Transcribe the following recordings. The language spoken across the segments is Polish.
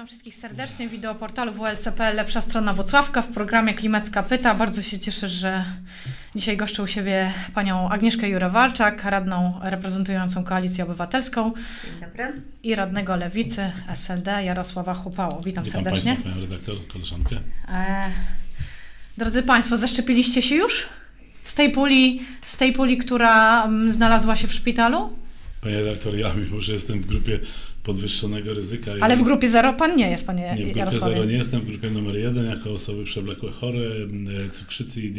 Witam wszystkich serdecznie w wideoportalu WLC.pl, lepsza strona Włocławka w programie Klimecka Pyta. Bardzo się cieszę, że dzisiaj goszczę u siebie panią Agnieszkę Jurewalczak, radną reprezentującą Koalicję Obywatelską. Dzień dobry. I radnego Lewicy SLD Jarosława Chupało. Witam serdecznie. Państwa, panią redaktor, koleżankę. Drodzy Państwo, zaszczepiliście się już z tej puli, która znalazła się w szpitalu? Panie redaktor, ja mimo, że jestem w grupie podwyższonego ryzyka. Ale w grupie 0 pan nie jest, panie Jarosławie? Nie, w grupie Jarosławie. 0 nie jestem, w grupie numer 1 jako osoby przewlekłe chore, cukrzycy i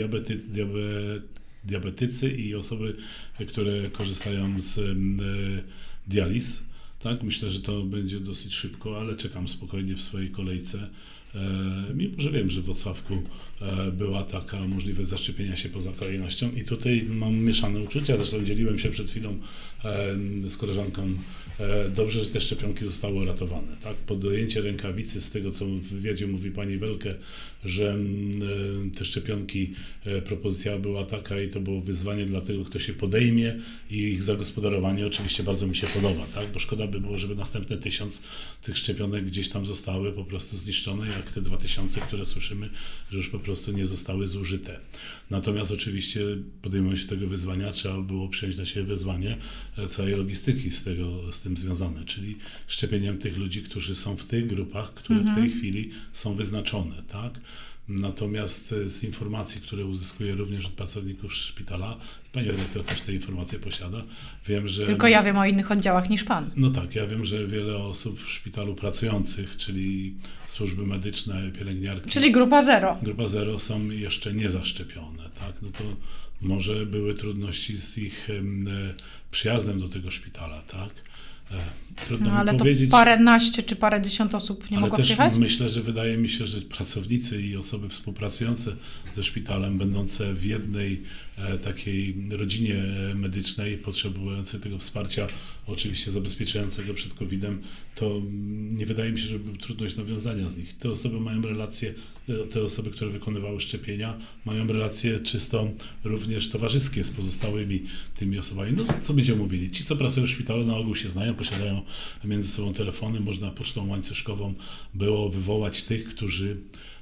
diabetycy i osoby, które korzystają z dializ. Tak, myślę, że to będzie dosyć szybko, ale czekam spokojnie w swojej kolejce. Mimo, że wiem, że w Włocławku była taka możliwość zaszczepienia się poza kolejnością i tutaj mam mieszane uczucia, zresztą dzieliłem się przed chwilą z koleżanką. Dobrze, że te szczepionki zostały uratowane. Tak? Podjęcie rękawicy z tego, co w wywiadzie mówi pani Welke, że te szczepionki, propozycja była taka i to było wyzwanie dla tego, kto się podejmie i ich zagospodarowanie oczywiście bardzo mi się podoba, tak? Bo szkoda by było, żeby następne 1000 tych szczepionek gdzieś tam zostały po prostu zniszczone, jak te 2000, które słyszymy, że już po prostu nie zostały zużyte. Natomiast oczywiście podejmując się tego wyzwania, trzeba było przyjąć na siebie wyzwanie całej logistyki z tym związane, czyli szczepieniem tych ludzi, którzy są w tych grupach, które w tej chwili są wyznaczone, tak? Natomiast z informacji, które uzyskuję również od pracowników szpitala, pani redaktor też te informacje posiada, wiem, że... Tylko ja wiem o innych oddziałach niż pan. No tak, ja wiem, że wiele osób w szpitalu pracujących, czyli służby medyczne, pielęgniarki... Czyli grupa 0. Grupa 0 są jeszcze niezaszczepione, tak? No to może były trudności z ich przyjazdem do tego szpitala, tak? Trudno mi ale powiedzieć. To paręnaście czy parędziesiąt osób nie mogło przyjechać? Ale też myślę, że wydaje mi się, że pracownicy i osoby współpracujące ze szpitalem, będące w jednej takiej rodzinie medycznej, potrzebujące tego wsparcia, oczywiście zabezpieczającego przed COVID-em, to nie wydaje mi się, że była trudność nawiązania z nich. Te osoby mają relacje, te osoby, które wykonywały szczepienia, mają relacje czysto również towarzyskie z pozostałymi tymi osobami. No co będziemy mówili? Ci, co pracują w szpitalu, na ogół się znają, posiadają między sobą telefony, można pocztą łańcuszkową było wywołać tych, którzy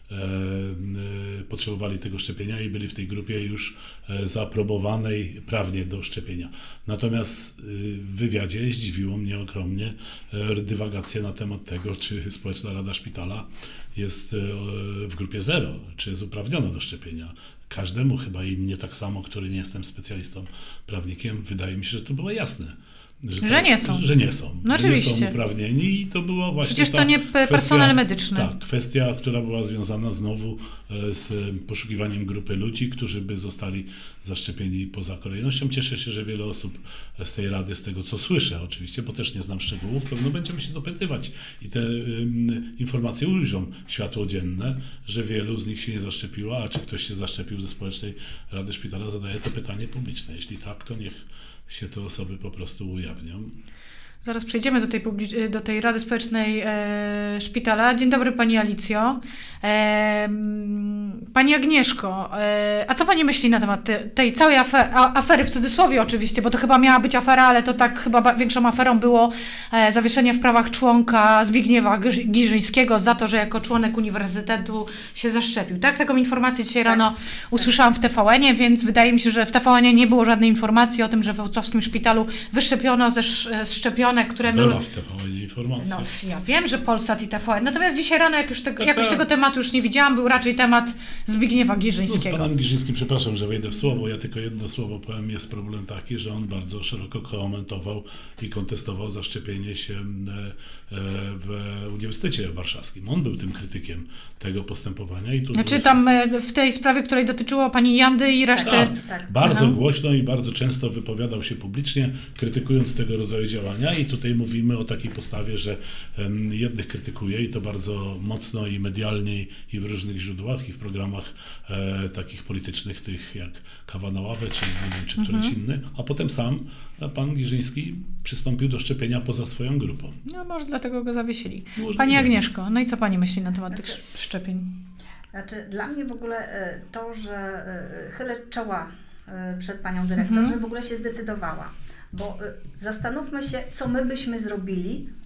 potrzebowali tego szczepienia i byli w tej grupie już zaaprobowanej prawnie do szczepienia. Natomiast w wywiadzie zdziwiło mnie ogromnie dywagacja na temat tego, czy Społeczna Rada Szpitala jest w grupie 0, czy jest uprawniona do szczepienia. Każdemu, chyba i mnie tak samo, który nie jestem specjalistą, prawnikiem, wydaje mi się, że to było jasne. Że nie są. Że nie są. No że oczywiście. Nie są uprawnieni i to była właśnie Przecież to nie personel medyczny. Tak, kwestia, która była związana znowu z poszukiwaniem grupy ludzi, którzy by zostali zaszczepieni poza kolejnością. Cieszę się, że wiele osób z tej Rady, z tego co słyszę oczywiście, bo też nie znam szczegółów, pewno będziemy się dopytywać i te informacje ujrzą światło dzienne, że wielu z nich się nie zaszczepiło, a czy ktoś się zaszczepił ze Społecznej Rady Szpitala, zadaje to pytanie publiczne. Jeśli tak, to niech się te osoby po prostu ujawnią. Zaraz przejdziemy do tej Rady Społecznej Szpitala. Dzień dobry Pani Alicjo. Pani Agnieszko, a co Pani myśli na temat tej całej afery, w cudzysłowie oczywiście, bo to chyba miała być afera, ale to tak chyba większą aferą było zawieszenie w prawach członka Zbigniewa Giżyńskiego za to, że jako członek uniwersytetu się zaszczepił. Tak? Taką informację dzisiaj rano usłyszałam w TVN-ie, więc wydaje mi się, że w TVN-ie nie było żadnej informacji o tym, że w włocławskim szpitalu wyszczepiono ze szczepionek, które była w TVN informacja. No, ja wiem, że Polsat i TVN. Natomiast dzisiaj rano, jak już tego tematu już nie widziałam, był raczej temat Zbigniewa Giżyńskiego. No, z panem Giżyńskim, przepraszam, że wejdę w słowo, ja tylko jedno słowo powiem, jest problem taki, że on bardzo szeroko komentował i kontestował zaszczepienie się w Uniwersytecie Warszawskim. On był tym krytykiem tego postępowania. I tu znaczy tam w tej sprawie, której dotyczyło pani Jandy i reszty... Tak. Bardzo głośno i bardzo często wypowiadał się publicznie, krytykując tego rodzaju działania i tutaj mówimy o takiej postawie, że jednych krytykuje i to bardzo mocno i medialnie i w różnych źródłach i w programach takich politycznych, tych jak Kawa na ławę, czy nie wiem, czy któryś inny, a potem sam pan Giżyński przystąpił do szczepienia poza swoją grupą. No może dlatego go zawiesili. Pani Agnieszko, no i co Pani myśli na temat tych szczepień? Znaczy, dla mnie w ogóle to, że chylę czoła przed panią dyrektor, że w ogóle się zdecydowała. Bo zastanówmy się, co my byśmy zrobili,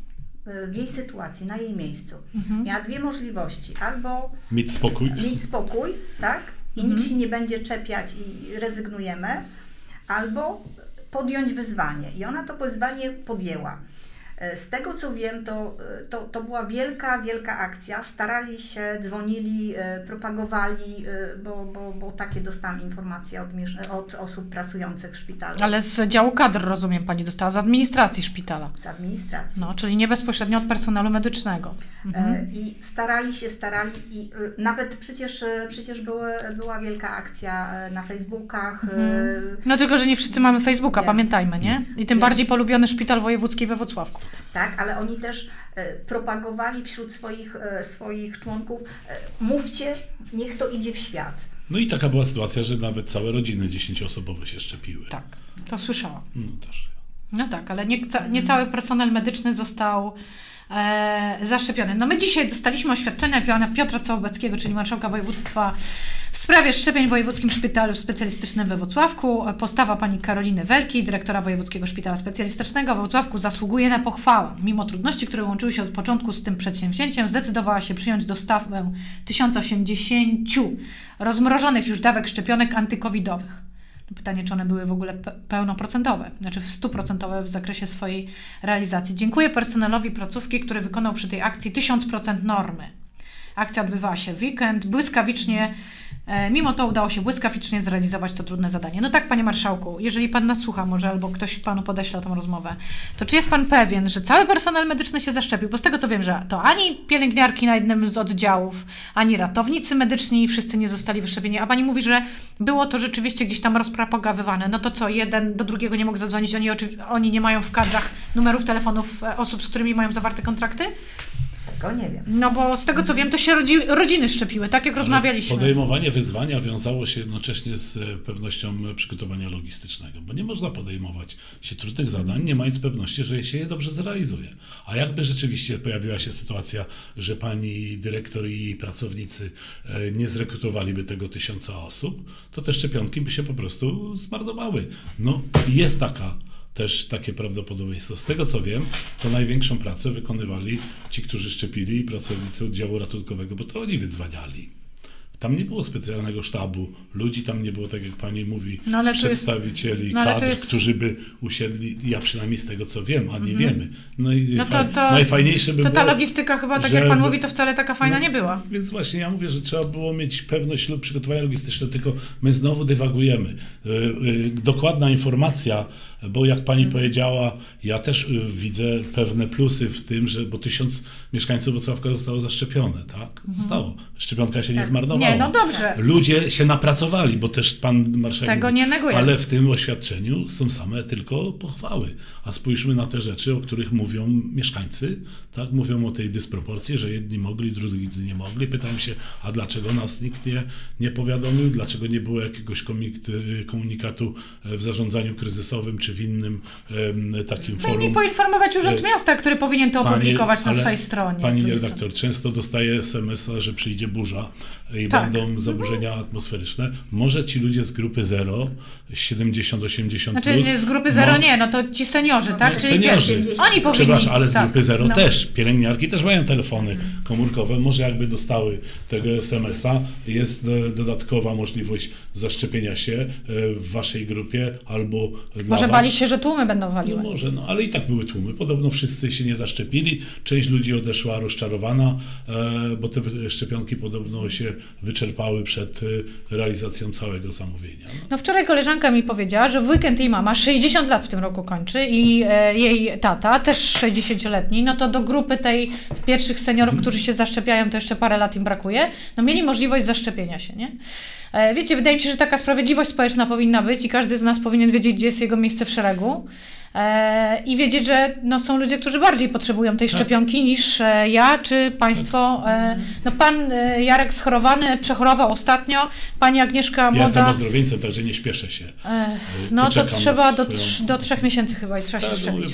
w jej sytuacji, na jej miejscu, miała dwie możliwości. Albo mieć spokój, tak? I nikt się nie będzie czepiać i rezygnujemy. Albo podjąć wyzwanie. I ona to wyzwanie podjęła. Z tego co wiem, to była wielka akcja. Starali się, dzwonili, propagowali, bo takie dostałam informacje od osób pracujących w szpitalu. Ale z działu kadr, rozumiem, pani dostała, z administracji szpitala. Z administracji. No, czyli nie bezpośrednio od personelu medycznego. I starali i nawet przecież była wielka akcja na Facebookach. No tylko, że nie wszyscy mamy Facebooka, pamiętajmy, nie? I tym bardziej polubiony szpital wojewódzki we Włocławku. Tak, ale oni też propagowali wśród swoich członków, mówcie, niech to idzie w świat. No i taka była sytuacja, że nawet całe rodziny 10-osobowe się szczepiły. Tak, to słyszałam. No też. No tak, ale nie cały personel medyczny został zaszczepiony. No my dzisiaj dostaliśmy oświadczenia pana Piotra Całobeckiego, czyli marszałka województwa, w sprawie szczepień w Wojewódzkim Szpitalu Specjalistycznym we Włocławku. Postawa pani Karoliny Welki, dyrektora Wojewódzkiego Szpitala Specjalistycznego we Włocławku, zasługuje na pochwałę. Mimo trudności, które łączyły się od początku z tym przedsięwzięciem, zdecydowała się przyjąć dostawę 1080 rozmrożonych już dawek szczepionek antykowidowych. Pytanie, czy one były w ogóle pełnoprocentowe, znaczy 100% w zakresie swojej realizacji. Dziękuję personelowi placówki, który wykonał przy tej akcji 1000% normy. Akcja odbywała się w weekend, błyskawicznie, mimo to udało się błyskawicznie zrealizować to trudne zadanie. No tak, panie marszałku, jeżeli pan nas słucha może, albo ktoś panu podeśle tą rozmowę, to czy jest pan pewien, że cały personel medyczny się zaszczepił? Bo z tego co wiem, że to ani pielęgniarki na jednym z oddziałów, ani ratownicy medyczni, wszyscy nie zostali wyszczepieni. A pani mówi, że było to rzeczywiście gdzieś tam rozpropagowywane. No to co, jeden do drugiego nie mógł zadzwonić, oni nie mają w kadrach numerów telefonów osób, z którymi mają zawarte kontrakty? Tego nie wiem. No bo z tego co wiem, to się rodziny szczepiły, tak jak rozmawialiśmy. Podejmowanie wyzwania wiązało się jednocześnie z pewnością przygotowania logistycznego, bo nie można podejmować się trudnych zadań, nie mając pewności, że się je dobrze zrealizuje. A jakby rzeczywiście pojawiła się sytuacja, że pani dyrektor i jej pracownicy nie zrekrutowaliby tego 1000 osób, to te szczepionki by się po prostu zmarnowały. No jest też takie prawdopodobieństwo. Z tego co wiem, to największą pracę wykonywali ci, którzy szczepili, pracownicy oddziału ratunkowego, bo to oni wydzwaniali. Tam nie było specjalnego sztabu ludzi, tam nie było, tak jak pani mówi, przedstawicieli kadr, którzy by usiedli, ja przynajmniej z tego co wiem, a nie wiemy. No i najfajniejsze by było... To ta logistyka chyba, tak jak pan mówi, to wcale taka fajna nie była. Więc właśnie ja mówię, że trzeba było mieć pewność lub przygotowania logistyczne, tylko my znowu dywagujemy. Dokładna informacja, bo jak pani powiedziała, ja też widzę pewne plusy w tym, bo 1000 mieszkańców Włocławka zostało zaszczepione, tak? Zostało. Szczepionka się nie zmarnowała. Nie, no dobrze. Ludzie się napracowali, bo też pan marszałek tego nie neguje. Ale w tym oświadczeniu są same tylko pochwały. A spójrzmy na te rzeczy, o których mówią mieszkańcy, tak? Mówią o tej dysproporcji, że jedni mogli, drudzy nie mogli. Pytałem się, a dlaczego nas nikt nie powiadomił? Dlaczego nie było jakiegoś komunikatu w zarządzaniu kryzysowym, czy w innym takim forum? No i poinformować Urząd Miasta, który powinien to opublikować na swojej stronie. Pani redaktor, często dostaje SMS-a, że przyjdzie burza i będą zaburzenia atmosferyczne. Może ci ludzie z grupy 0, 70-80+. Znaczy z grupy 0 nie, no to ci seniorzy, tak? Czyli seniorzy. Oni powinni. Przepraszam, ale z grupy 0 też. Pielęgniarki też mają telefony komórkowe. Może jakby dostały tego SMS-a, jest dodatkowa możliwość zaszczepienia się w waszej grupie albo może bali się, że tłumy będą waliły. No może, ale i tak były tłumy. Podobno wszyscy się nie zaszczepili. Część ludzi odeszła rozczarowana, bo te szczepionki podobno się wyczerpały przed realizacją całego zamówienia. No wczoraj koleżanka mi powiedziała, że w weekend jej mama 60 lat w tym roku kończy i jej tata, też 60-letni, no to do grupy tej pierwszych seniorów, którzy się zaszczepiają, to jeszcze parę lat im brakuje, no mieli możliwość zaszczepienia się, nie? Wiecie, wydaje mi się, że taka sprawiedliwość społeczna powinna być i każdy z nas powinien wiedzieć, gdzie jest jego miejsce w szeregu. I wiedzieć, że no, są ludzie, którzy bardziej potrzebują tej szczepionki niż ja czy państwo. No, pan Jarek schorowany, przechorował ostatnio, pani Agnieszka młoda... Ja jestem ozdrowieńcem, także nie śpieszę się. No to trzeba do 3 miesięcy chyba i trzeba się szczepić.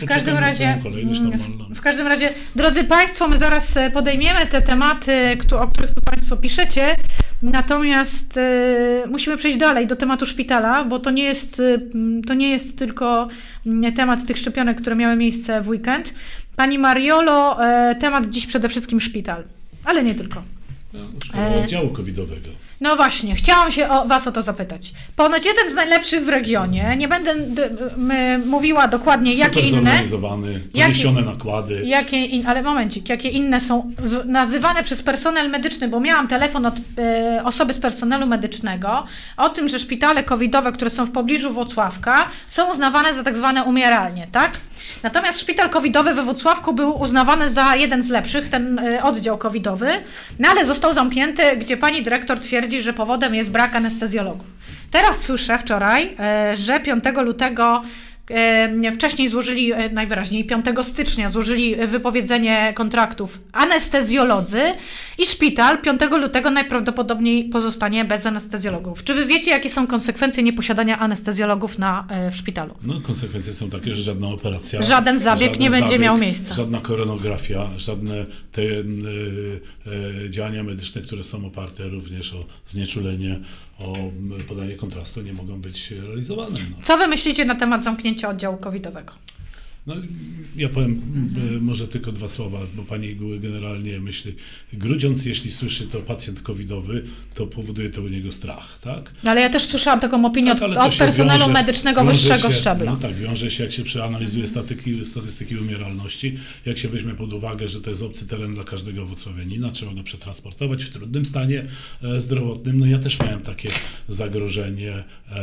W każdym razie, drodzy państwo, my zaraz podejmiemy te tematy, o których tu państwo piszecie. Natomiast musimy przejść dalej do tematu szpitala, bo to nie jest tylko temat tych szczepionek, które miały miejsce w weekend. Pani Mariolo, temat dziś przede wszystkim szpital, ale nie tylko. Oddziału covidowego. No właśnie, chciałam się Was o to zapytać. Ponoć jeden z najlepszych w regionie, nie będę mówiła dokładnie jakie inne... zorganizowany, poniesione nakłady. Ale momencik, jakie inne są nazywane przez personel medyczny, bo miałam telefon od osoby z personelu medycznego o tym, że szpitale covidowe, które są w pobliżu Włocławka, są uznawane za tak zwane umieralnie, tak? Natomiast szpital covidowy we Włocławku był uznawany za jeden z lepszych, ten oddział covidowy, no ale został zamknięty, gdzie pani dyrektor twierdzi, że powodem jest brak anestezjologów. Teraz słyszę wczoraj, że 5 lutego wcześniej złożyli, najwyraźniej 5 stycznia złożyli wypowiedzenie kontraktów anestezjolodzy i szpital 5 lutego najprawdopodobniej pozostanie bez anestezjologów. Czy wy wiecie, jakie są konsekwencje nieposiadania anestezjologów w szpitalu? No, konsekwencje są takie, że żadna operacja, żaden zabieg nie będzie miał miejsca. Żadna koronografia, żadne te działania medyczne, które są oparte również o znieczulenie, o podanie kontrastu, nie mogą być realizowane. No. Co wy myślicie na temat zamknięcia oddziału covidowego? No, ja powiem może tylko 2 słowa, bo pani generalnie myśli, Grudziądz, jeśli słyszy to pacjent covidowy, to powoduje to u niego strach, tak? Ale ja też słyszałam taką opinię od personelu medycznego wyższego szczebla. No tak, wiąże się, jak się przeanalizuje statystyki umieralności, jak się weźmie pod uwagę, że to jest obcy teren dla każdego włocławianina, trzeba go przetransportować w trudnym stanie zdrowotnym. No ja też miałem takie zagrożenie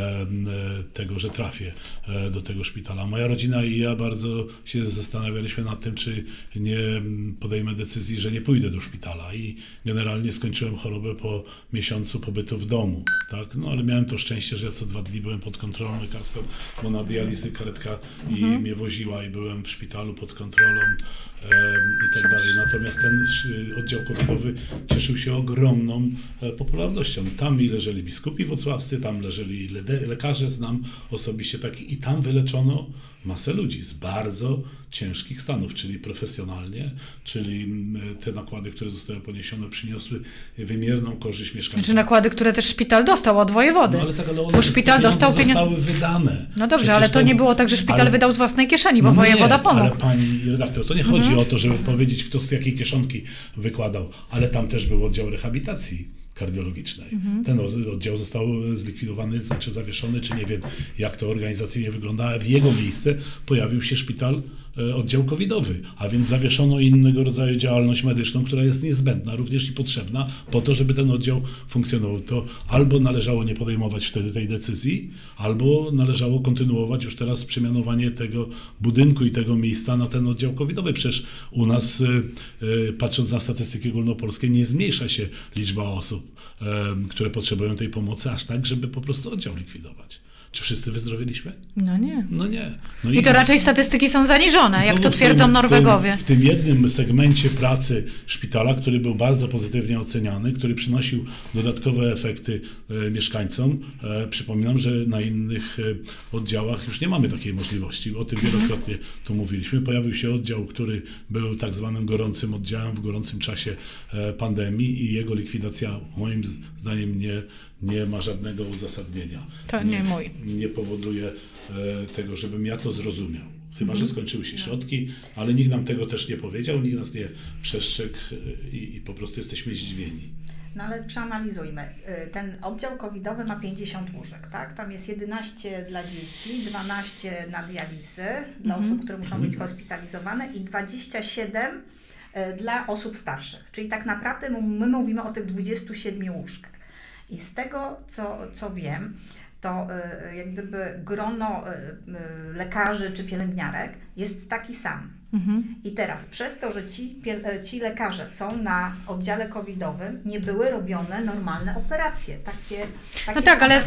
tego, że trafię do tego szpitala. Moja rodzina i ja bardzo się zastanawialiśmy nad tym, czy nie podejmę decyzji, że nie pójdę do szpitala i generalnie skończyłem chorobę po miesiącu pobytu w domu, tak? No ale miałem to szczęście, że ja co 2 dni byłem pod kontrolą lekarską, bo na dializy karetka i mnie woziła i byłem w szpitalu pod kontrolą i tak dalej. Natomiast ten oddział covidowy cieszył się ogromną popularnością. Tam leżeli biskupi włocławscy, tam leżeli lekarze, znam osobiście takich i tam wyleczono masę ludzi z bardzo ciężkich stanów, czyli profesjonalnie, czyli te nakłady, które zostały poniesione, przyniosły wymierną korzyść mieszkańcom. Znaczy nakłady, które też szpital dostał od wojewody. No ale tak, ale bo szpital dostał zostały wydane. No dobrze, przecież ale to nie było tak, że szpital wydał z własnej kieszeni, bo wojewoda pomógł. Ale pani redaktor, to nie chodzi o to, żeby powiedzieć, kto z jakiej kieszonki wykładał, ale tam też był oddział rehabilitacji kardiologicznej. Ten oddział został zlikwidowany, znaczy zawieszony, czy nie wiem, jak to organizacyjnie wygląda, a w jego miejsce pojawił się szpital, oddział covidowy, a więc zawieszono innego rodzaju działalność medyczną, która jest niezbędna również i potrzebna po to, żeby ten oddział funkcjonował. To albo należało nie podejmować wtedy tej decyzji, albo należało kontynuować już teraz przemianowanie tego budynku i tego miejsca na ten oddział covidowy. Przecież u nas, patrząc na statystyki ogólnopolskie, nie zmniejsza się liczba osób, które potrzebują tej pomocy aż tak, żeby po prostu oddział likwidować. Czy wszyscy wyzdrowieliśmy? No nie. No nie. No I to raczej statystyki są zaniżone, jak to twierdzą Norwegowie. W tym jednym segmencie pracy szpitala, który był bardzo pozytywnie oceniany, który przynosił dodatkowe efekty mieszkańcom, przypominam, że na innych oddziałach już nie mamy takiej możliwości. O tym wielokrotnie tu mówiliśmy. Pojawił się oddział, który był tak zwanym gorącym oddziałem w gorącym czasie pandemii i jego likwidacja moim zdaniem nie ma żadnego uzasadnienia. To nie mój. Nie powoduje tego, żebym ja to zrozumiał. Chyba że skończyły się środki, ale nikt nam tego też nie powiedział, nikt nas nie przestrzegł i po prostu jesteśmy zdziwieni. No ale przeanalizujmy. Ten oddział covidowy ma 50 łóżek, tak? Tam jest 11 dla dzieci, 12 na dializy dla osób, które muszą być hospitalizowane i 27 dla osób starszych. Czyli tak naprawdę my mówimy o tych 27 łóżkach. I z tego, co wiem, to jak gdyby grono lekarzy czy pielęgniarek jest taki sam. I teraz przez to, że ci lekarze są na oddziale covidowym, nie były robione normalne operacje. Takie no tak, ale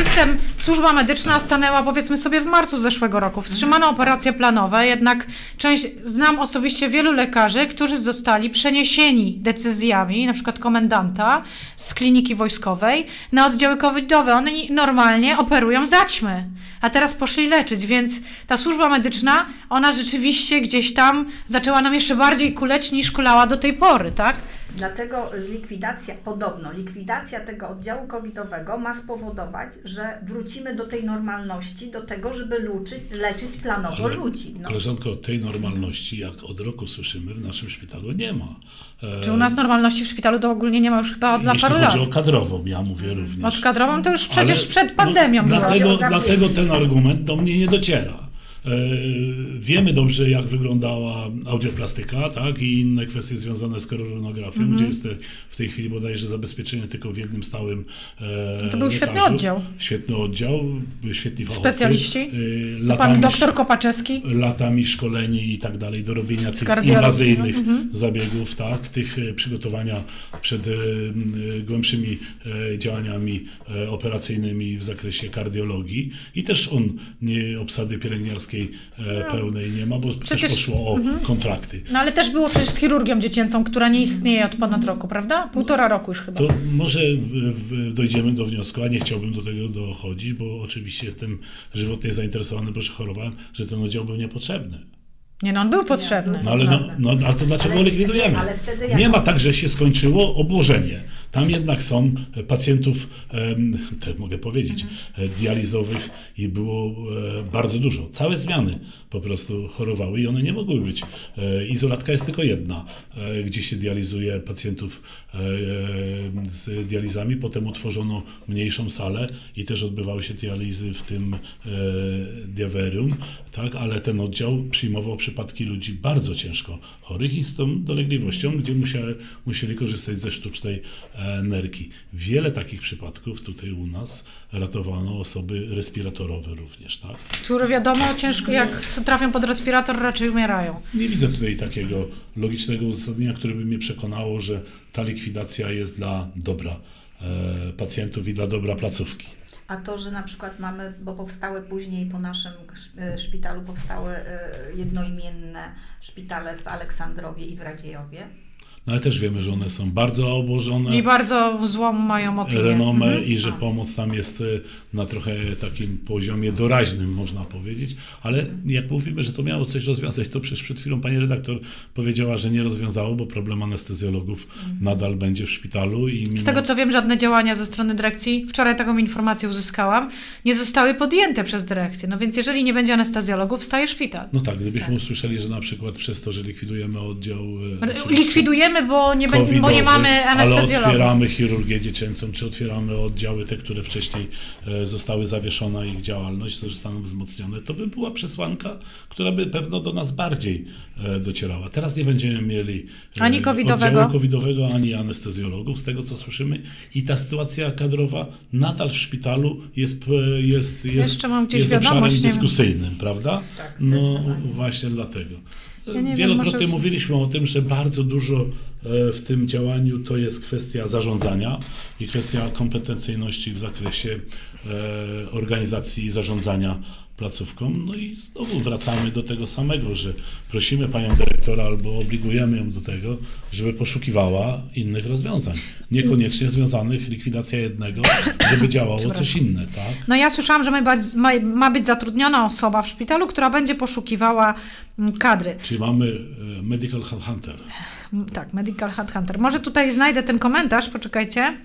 służba medyczna stanęła powiedzmy sobie w marcu zeszłego roku. Wstrzymano operacje planowe, jednak znam osobiście wielu lekarzy, którzy zostali przeniesieni decyzjami, na przykład komendanta z kliniki wojskowej na oddziały covidowe. One normalnie operują zaćmy, a teraz poszli leczyć, więc ta służba medyczna, ona rzeczywiście gdzieś tam zaczęła nam jeszcze bardziej kuleć niż kulała do tej pory, tak? Dlatego likwidacja tego oddziału covidowego ma spowodować, że wrócimy do tej normalności, do tego, żeby leczyć planowo ludzi. No. Koleżanko, tej normalności, jak od roku słyszymy, w naszym szpitalu nie ma. Czy u nas normalności w szpitalu to ogólnie nie ma już chyba od paru lat? Jeśli chodzi o kadrową, ja mówię również. Od kadrową to już przecież przed pandemią było. Dlatego ten argument do mnie nie dociera. Wiemy dobrze, jak wyglądała audioplastyka, tak, i inne kwestie związane z koronografią, gdzie jest w tej chwili bodajże zabezpieczenie tylko w jednym stałym to był świetny oddział. Świetny oddział, świetni fachowcy. Specjaliści. Pan doktor Kopaczewski. Latami szkoleni i tak dalej, do robienia tych inwazyjnych zabiegów, tak, tych przygotowania przed głębszymi działaniami operacyjnymi w zakresie kardiologii i też obsady pielęgniarskiej pełnej nie ma, bo przecież też poszło o kontrakty. No ale też było przecież z chirurgią dziecięcą, która nie istnieje od ponad roku, prawda? 1,5 roku już chyba. To może dojdziemy do wniosku, a nie chciałbym do tego dochodzić, bo oczywiście jestem żywotnie zainteresowany, bo chorowałem, że ten oddział był niepotrzebny. Nie, no on był potrzebny. Ale to dlaczego go likwidujemy? Nie ma tak, że się skończyło obłożenie. Tam jednak są pacjentów, tak mogę powiedzieć, dializowych i było bardzo dużo. Całe zmiany po prostu chorowały i one nie mogły być. Izolatka jest tylko jedna, gdzie się dializuje pacjentów z dializami. Potem utworzono mniejszą salę i też odbywały się dializy w tym diawerium, tak? Ale ten oddział przyjmował przypadki ludzi bardzo ciężko chorych i z tą dolegliwością, gdzie musieli korzystać ze sztucznej nerki. Wiele takich przypadków tutaj u nas ratowano osoby respiratorowe również, tak? Które wiadomo, ciężko, jak trafią pod respirator, raczej umierają. Nie widzę tutaj takiego logicznego uzasadnienia, które by mnie przekonało, że ta likwidacja jest dla dobra pacjentów i dla dobra placówki. A to, że na przykład mamy, bo powstały później po naszym szpitalu, powstały jednoimienne szpitale w Aleksandrowie i w Radziejowie. No ale też wiemy, że one są bardzo obłożone. I bardzo złą mają opinię. Renomę i że pomoc tam jest na trochę takim poziomie doraźnym, można powiedzieć. Ale jak mówimy, że to miało coś rozwiązać, to przed chwilą pani redaktor powiedziała, że nie rozwiązało, bo problem anestezjologów nadal będzie w szpitalu. I Z tego co wiem, żadne działania ze strony dyrekcji, wczoraj taką informację uzyskałam, nie zostały podjęte przez dyrekcję. No więc jeżeli nie będzie anestezjologów, staje szpital. No tak, gdybyśmy usłyszeli, że na przykład przez to, że likwidujemy oddział... Likwidujemy, bo nie mamy anestezjologów. Ale otwieramy chirurgię dziecięcą, czy otwieramy oddziały te, które wcześniej zostały zawieszone, ich działalność, że zostaną wzmocnione, to by była przesłanka, która by pewno do nas bardziej docierała. Teraz nie będziemy mieli ani oddziału covidowego, ani anestezjologów, z tego co słyszymy, i ta sytuacja kadrowa nadal w szpitalu jest obszarem dyskusyjnym, prawda? Tak, no właśnie dlatego. Wielokrotnie mówiliśmy o tym, że bardzo dużo w tym działaniu to jest kwestia zarządzania i kwestia kompetencyjności w zakresie organizacji i zarządzania placówką. No i znowu wracamy do tego samego, że prosimy panią dyrektora albo obligujemy ją do tego, żeby poszukiwała innych rozwiązań. Niekoniecznie związanych likwidacja jednego, żeby działało coś inne. Tak? No ja słyszałam, że ma być zatrudniona osoba w szpitalu, która będzie poszukiwała kadry. Czyli mamy medical headhunter. Tak, medical headhunter. Może tutaj znajdę ten komentarz, poczekajcie.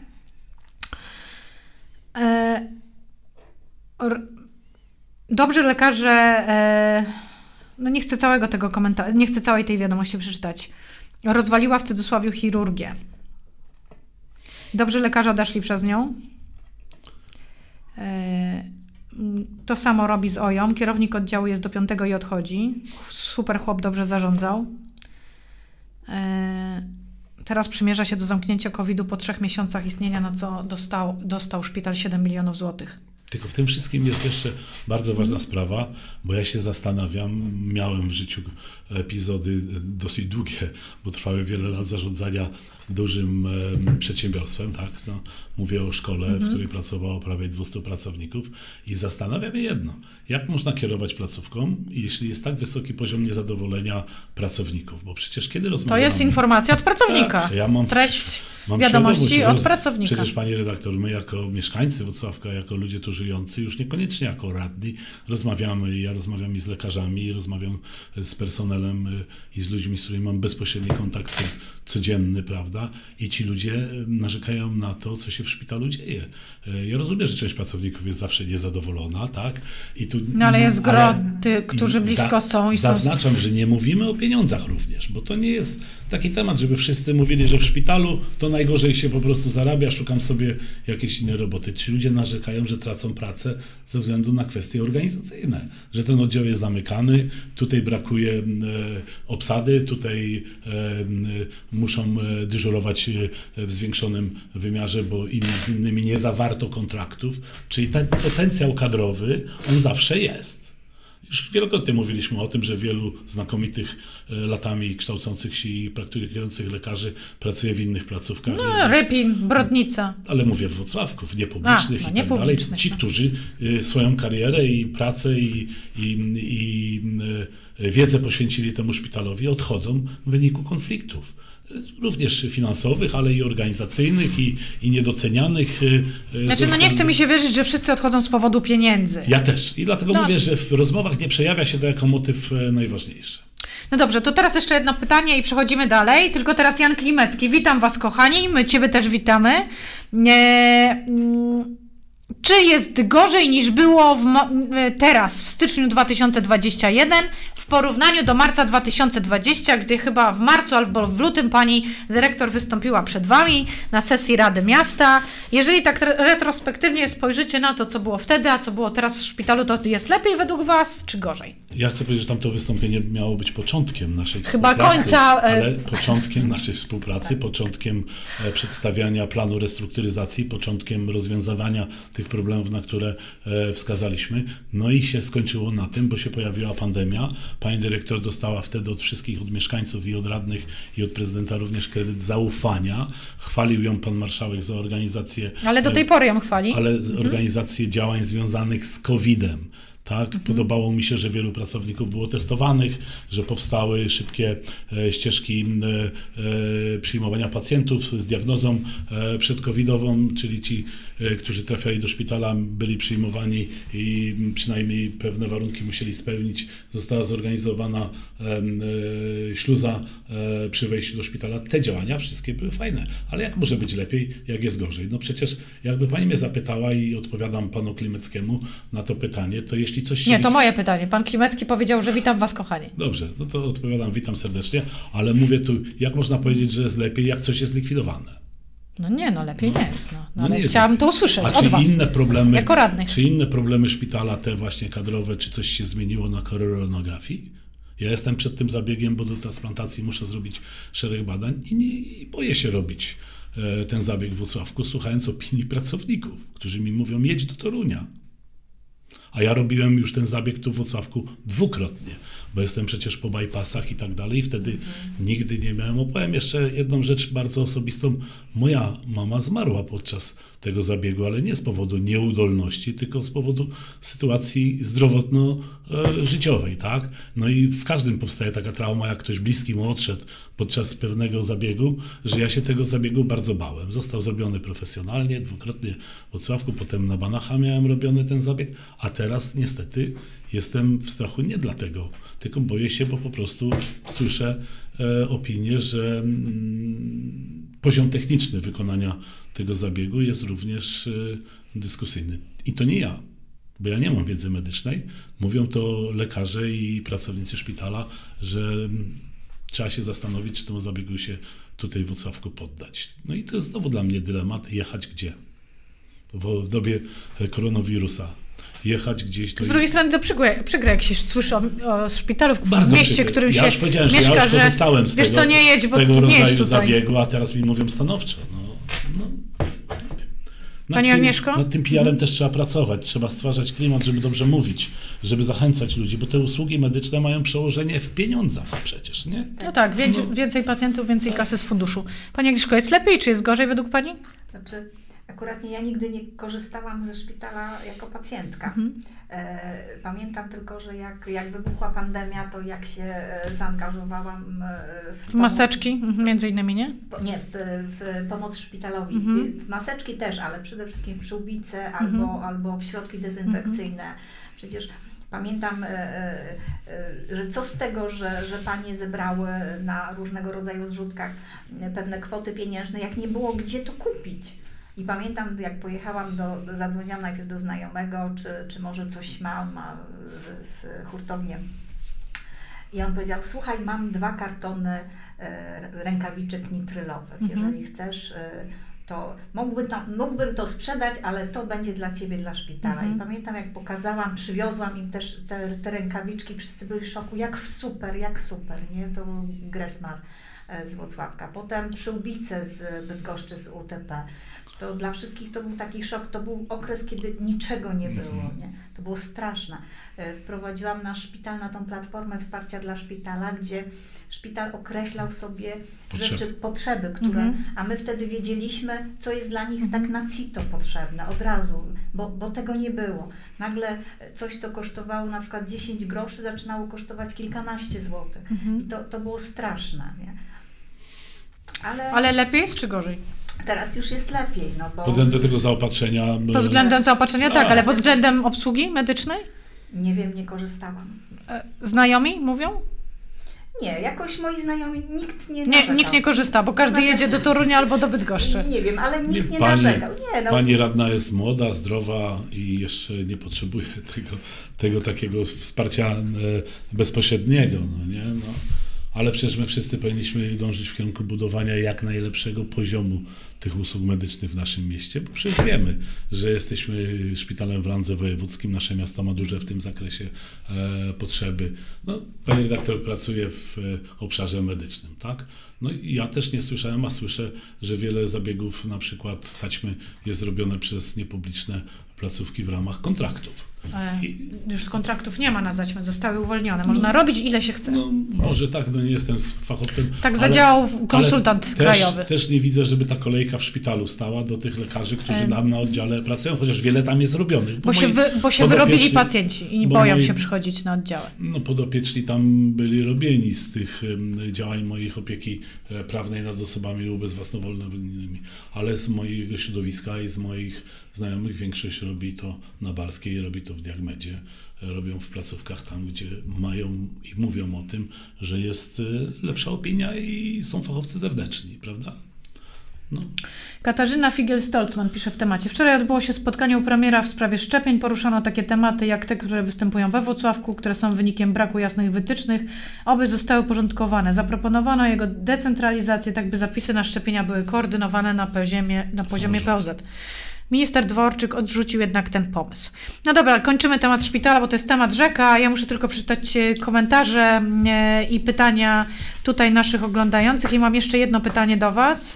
Dobrzy lekarze, no nie chcę całego tego komentarza, nie chcę całej tej wiadomości przeczytać. Rozwaliła w cudzysłowie chirurgię. Dobrzy lekarze odeszli przez nią. To samo robi z OJOM. Kierownik oddziału jest do 5 i odchodzi. Super chłop, dobrze zarządzał. Teraz przymierza się do zamknięcia COVID-u po 3 miesiącach istnienia, na co dostał szpital 7 milionów złotych. Tylko w tym wszystkim jest jeszcze bardzo ważna sprawa, bo ja się zastanawiam, miałem w życiu epizody dosyć długie, bo trwały wiele lat zarządzania dużym przedsiębiorstwem, tak? No, mówię o szkole, w której pracowało prawie 200 pracowników i zastanawiam się jedno, jak można kierować placówką, jeśli jest tak wysoki poziom niezadowolenia pracowników, bo przecież kiedy rozmawiamy... To jest informacja od pracownika. Tak, ja mam wiadomości od pracownika. Przecież pani redaktor, my jako mieszkańcy Włocławka, jako ludzie tu żyjący, już niekoniecznie jako radni, rozmawiamy, ja rozmawiam i z lekarzami, i rozmawiam z personelem i z ludźmi, z którymi mam bezpośredni kontakt codzienny, prawda? prawda? I ci ludzie narzekają na to, co się w szpitalu dzieje. Ja rozumiem, że część pracowników jest zawsze niezadowolona, tak? I tu, no ale jest gro tych, którzy blisko są i są... Zaznaczam, że nie mówimy o pieniądzach również, bo to nie jest taki temat, żeby wszyscy mówili, że w szpitalu to najgorzej się po prostu zarabia, szukam sobie jakiejś innej roboty. Ci ludzie narzekają, że tracą pracę ze względu na kwestie organizacyjne, że ten oddział jest zamykany, tutaj brakuje obsady, tutaj muszą dyżurować w zwiększonym wymiarze, bo z innymi nie zawarto kontraktów, czyli ten potencjał kadrowy, on zawsze jest. Już wielokrotnie mówiliśmy o tym, że wielu znakomitych latami kształcących się i praktykujących lekarzy pracuje w innych placówkach. No, Rypin, Brodnica. Ale mówię w Włocławku, w niepublicznych i tak dalej. Ci, którzy swoją karierę i pracę i wiedzę poświęcili temu szpitalowi, odchodzą w wyniku konfliktów. Również finansowych, ale i organizacyjnych i niedocenianych. Znaczy, no nie chce mi się wierzyć, że wszyscy odchodzą z powodu pieniędzy. Ja też. I dlatego mówię, że w rozmowach nie przejawia się to jako motyw najważniejszy. No dobrze, to teraz jeszcze jedno pytanie i przechodzimy dalej. Tylko teraz Jan Klimecki. Witam Was, kochani. My Ciebie też witamy. Czy jest gorzej niż było teraz, w styczniu 2021, w porównaniu do marca 2020, gdzie chyba w marcu albo w lutym pani dyrektor wystąpiła przed Wami na sesji Rady Miasta. Jeżeli tak retrospektywnie spojrzycie na to, co było wtedy, a co było teraz w szpitalu, to jest lepiej według Was, czy gorzej? Ja chcę powiedzieć, że tamto wystąpienie miało być początkiem naszej chyba współpracy. Końca. Ale początkiem naszej współpracy, początkiem przedstawiania planu restrukturyzacji, początkiem rozwiązywania tych problemów, na które wskazaliśmy. No i się skończyło na tym, bo się pojawiła pandemia. Pani dyrektor dostała wtedy od wszystkich, od mieszkańców i od radnych i od prezydenta również kredyt zaufania. Chwalił ją pan marszałek za organizację. Ale do tej pory ją chwali. Ale organizację działań związanych z COVID-em. Tak? Podobało mi się, że wielu pracowników było testowanych, że powstały szybkie ścieżki przyjmowania pacjentów z diagnozą przedcovidową, czyli ci, którzy trafiali do szpitala, byli przyjmowani i przynajmniej pewne warunki musieli spełnić. Została zorganizowana śluza przy wejściu do szpitala. Te działania wszystkie były fajne, ale jak może być lepiej, jak jest gorzej? No przecież jakby pani mnie zapytała i odpowiadam panu Klimeckiemu na to pytanie, to jeśli coś się... Nie, to moje pytanie. Pan Klimecki powiedział, że witam Was, kochani. Dobrze, no to odpowiadam, witam serdecznie, ale mówię tu, jak można powiedzieć, że jest lepiej, jak coś jest likwidowane? No nie, no lepiej nie jest. No ale chciałam to usłyszeć od Was, inne problemy, jako radnych. Czy inne problemy szpitala, te właśnie kadrowe, czy coś się zmieniło na koronografii? Ja jestem przed tym zabiegiem, bo do transplantacji muszę zrobić szereg badań i boję się robić ten zabieg w Włocławku, słuchając opinii pracowników, którzy mi mówią, jedź do Torunia. A ja robiłem już ten zabieg tu w Włocławku dwukrotnie, bo jestem przecież po bypassach i tak dalej i wtedy nigdy nie miałem. Opowiem jeszcze jedną rzecz bardzo osobistą. Moja mama zmarła podczas tego zabiegu, ale nie z powodu nieudolności, tylko z powodu sytuacji zdrowotno-życiowej, tak? No i w każdym powstaje taka trauma, jak ktoś bliski mu odszedł podczas pewnego zabiegu, że ja się tego zabiegu bardzo bałem. Został zrobiony profesjonalnie, dwukrotnie w Włocławku, potem na Banacha miałem robiony ten zabieg, a teraz niestety jestem w strachu nie dlatego, tylko boję się, bo po prostu słyszę opinię, że poziom techniczny wykonania tego zabiegu jest również dyskusyjny. I to nie ja, bo ja nie mam wiedzy medycznej. Mówią to lekarze i pracownicy szpitala, że trzeba się zastanowić, czy temu zabiegu się tutaj w Włocławku poddać. No i to jest znowu dla mnie dylemat, jechać gdzie? W dobie koronawirusa. Jechać gdzieś... Z drugiej strony to przykre, jak się słyszy o szpitalu w mieście, w którym się już powiedziałem, mieszka, że ja już korzystałem z tego rodzaju zabiegu, a teraz mi mówią stanowczo. Pani Agnieszko? Nad tym PR-em też trzeba pracować, trzeba stwarzać klimat, żeby dobrze mówić, żeby zachęcać ludzi, bo te usługi medyczne mają przełożenie w pieniądzach przecież, nie? No tak, więcej pacjentów, więcej kasy z funduszu. Pani Agnieszko, jest lepiej, czy jest gorzej według Pani? Znaczy, akurat ja nigdy nie korzystałam ze szpitala jako pacjentka. Pamiętam tylko, że jak wybuchła pandemia, to jak się zaangażowałam w maseczki, między innymi, nie? Nie, w pomoc szpitalowi. Maseczki też, ale przede wszystkim w przyłbice albo w środki dezynfekcyjne. Przecież Pamiętam, że co z tego, że panie zebrały na różnego rodzaju zrzutkach pewne kwoty pieniężne, jak nie było gdzie to kupić. I pamiętam, jak pojechałam zadzwoniłam najpierw do znajomego, czy może coś ma z hurtownią. I on powiedział, słuchaj, mam 2 kartony rękawiczek nitrylowych. Jeżeli chcesz, to mógłbym to sprzedać, ale to będzie dla ciebie, dla szpitala. I pamiętam, jak pokazałam, przywiozłam im też te rękawiczki, wszyscy byli w szoku, jak super, nie? To był Gressmar z Włocławka. Potem przyłbice z Bydgoszczy, z UTP. To dla wszystkich to był taki szok, to był okres, kiedy niczego nie było, nie? To było straszne. Wprowadziłam nasz szpital na tą platformę wsparcia dla szpitala, gdzie szpital określał sobie potrzeby, które, a my wtedy wiedzieliśmy, co jest dla nich tak na CITO potrzebne od razu, bo tego nie było. Nagle coś, co kosztowało na przykład 10 groszy, zaczynało kosztować kilkanaście złotych. I to było straszne, nie? Ale lepiej jest czy gorzej? Teraz już jest lepiej, no bo... Pod względem tego zaopatrzenia... Pod względem zaopatrzenia tak, ale pod względem obsługi medycznej? Nie wiem, nie korzystałam. Znajomi mówią? Nie, jakoś moi znajomi, nikt nie korzysta, bo każdy jedzie do Torunia albo do Bydgoszczy. Nie wiem, ale nikt nie narzekał. Pani radna jest młoda, zdrowa i jeszcze nie potrzebuje tego takiego wsparcia bezpośredniego, no nie? No. Ale przecież my wszyscy powinniśmy dążyć w kierunku budowania jak najlepszego poziomu tych usług medycznych w naszym mieście, bo przecież wiemy, że jesteśmy szpitalem w randze wojewódzkim, nasze miasto ma duże w tym zakresie potrzeby. No, pani redaktor pracuje w obszarze medycznym, tak? No i ja też nie słyszałem, a słyszę, że wiele zabiegów, na przykład Saćmy, jest robione przez niepubliczne placówki w ramach kontraktów. Już kontraktów nie ma na Saćmy, zostały uwolnione. Można robić ile się chce. No, może tak, no nie jestem fachowcem. Tak zadziałał konsultant krajowy. Też nie widzę, żeby ta kolejka w szpitalu stała do tych lekarzy, którzy tam na oddziale pracują, chociaż wiele tam jest robionych. Bo się wyrobili pacjenci i boją się przychodzić na oddziały. No podopieczni tam byli robieni z tych działań moich opieki prawnej nad osobami ubezwłasnowolnionymi, ale z mojego środowiska i z moich znajomych większość robi to na Barskiej, robi to w Diagmedzie, robią w placówkach tam, gdzie mają i mówią o tym, że jest lepsza opinia i są fachowcy zewnętrzni, prawda? No. Katarzyna Figiel-Stoltzman pisze w temacie. Wczoraj odbyło się spotkanie u premiera w sprawie szczepień. Poruszano takie tematy jak te, które występują we Włocławku, które są wynikiem braku jasnych wytycznych, oby zostały uporządkowane. Zaproponowano jego decentralizację, tak by zapisy na szczepienia były koordynowane na poziomie POZ. Minister Dworczyk odrzucił jednak ten pomysł. No dobra, kończymy temat szpitala, bo to jest temat rzeka. Ja muszę tylko przeczytać komentarze i pytania tutaj naszych oglądających. I mam jeszcze jedno pytanie do Was.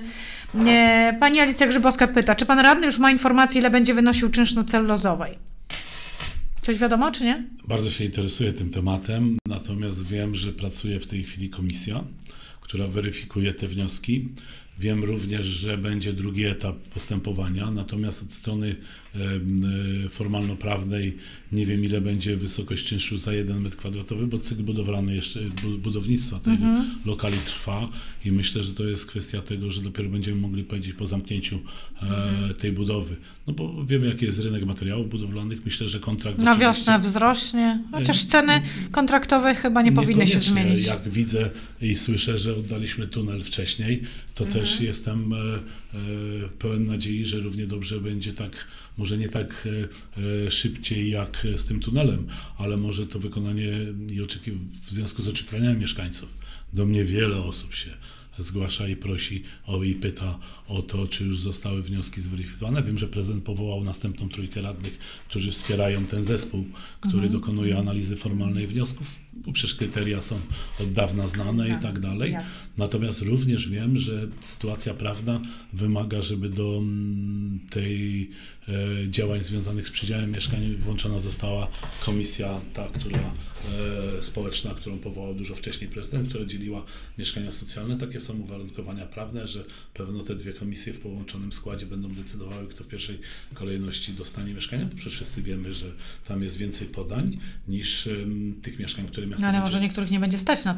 Pani Alicja Grzybowska pyta, czy pan radny już ma informację, ile będzie wynosił czynsz na celulozowej? Coś wiadomo, czy nie? Bardzo się interesuję tym tematem, natomiast wiem, że pracuje w tej chwili komisja, która weryfikuje te wnioski. Wiem również, że będzie drugi etap postępowania, natomiast od strony formalno-prawnej nie wiem, ile będzie wysokość czynszu za 1 metr kwadratowy, bo cykl budowlany jeszcze, budownictwa tego lokali trwa i myślę, że to jest kwestia tego, że dopiero będziemy mogli powiedzieć po zamknięciu tej budowy. No bo wiemy, jaki jest rynek materiałów budowlanych. Myślę, że kontrakt... Na wiosnę wzrośnie, chociaż ceny kontraktowe chyba nie powinny się zmienić. Jak widzę i słyszę, że oddaliśmy tunel wcześniej, to też jestem pełen nadziei, że równie dobrze będzie tak, może nie tak szybciej jak z tym tunelem, ale może to wykonanie w związku z oczekiwaniami mieszkańców. Do mnie wiele osób się zgłasza i prosi i pyta o to, czy już zostały wnioski zweryfikowane. Wiem, że prezydent powołał następną trójkę radnych, którzy wspierają ten zespół, który dokonuje analizy formalnej wniosków, bo przecież kryteria są od dawna znane i tak dalej. Natomiast również wiem, że sytuacja prawna wymaga, żeby do tej działań związanych z przydziałem mieszkań włączona została komisja, ta, społeczna, którą powołał dużo wcześniej prezydent, która dzieliła mieszkania socjalne. Takie są uwarunkowania prawne, że pewno te dwie komisje w połączonym składzie będą decydowały, kto w pierwszej kolejności dostanie mieszkania, bo przecież wszyscy wiemy, że tam jest więcej podań niż tych mieszkań, które miasto... Ale może niektórych nie będzie stać na to.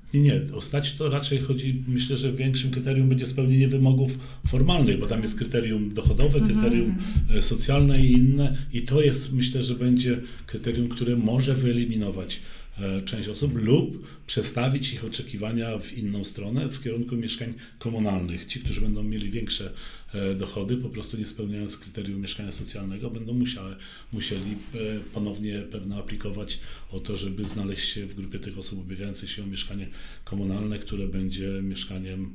Nie, o stać to raczej chodzi, myślę, że większym kryterium będzie spełnienie wymogów formalnych, bo tam jest kryterium dochodowe, kryterium socjalne i inne i to jest, myślę, że będzie kryterium, które może wyeliminować część osób lub przestawić ich oczekiwania w inną stronę, w kierunku mieszkań komunalnych. Ci, którzy będą mieli większe dochody, po prostu nie spełniając kryterium mieszkania socjalnego, będą musieli ponownie pewno aplikować o to, żeby znaleźć się w grupie tych osób ubiegających się o mieszkanie komunalne, które będzie mieszkaniem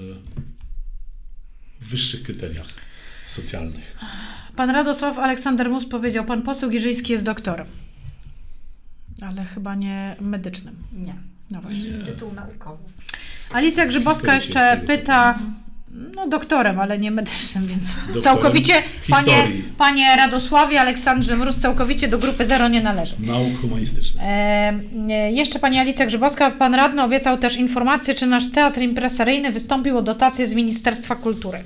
w wyższych kryteriach socjalnych. Pan Radosław Aleksander Mus powiedział, pan poseł Giżyński jest doktorem. Ale chyba nie medycznym. Nie. No właśnie. Tytuł naukowy. Alicja Grzybowska jeszcze pyta, no doktorem, ale nie medycznym, więc całkowicie, panie Radosławie Aleksandrze Mróz, całkowicie do grupy zero nie należy. Nauk humanistycznych. Jeszcze pani Alicja Grzybowska, pan radny obiecał też informację, czy nasz teatr impresaryjny wystąpił o dotację z Ministerstwa Kultury.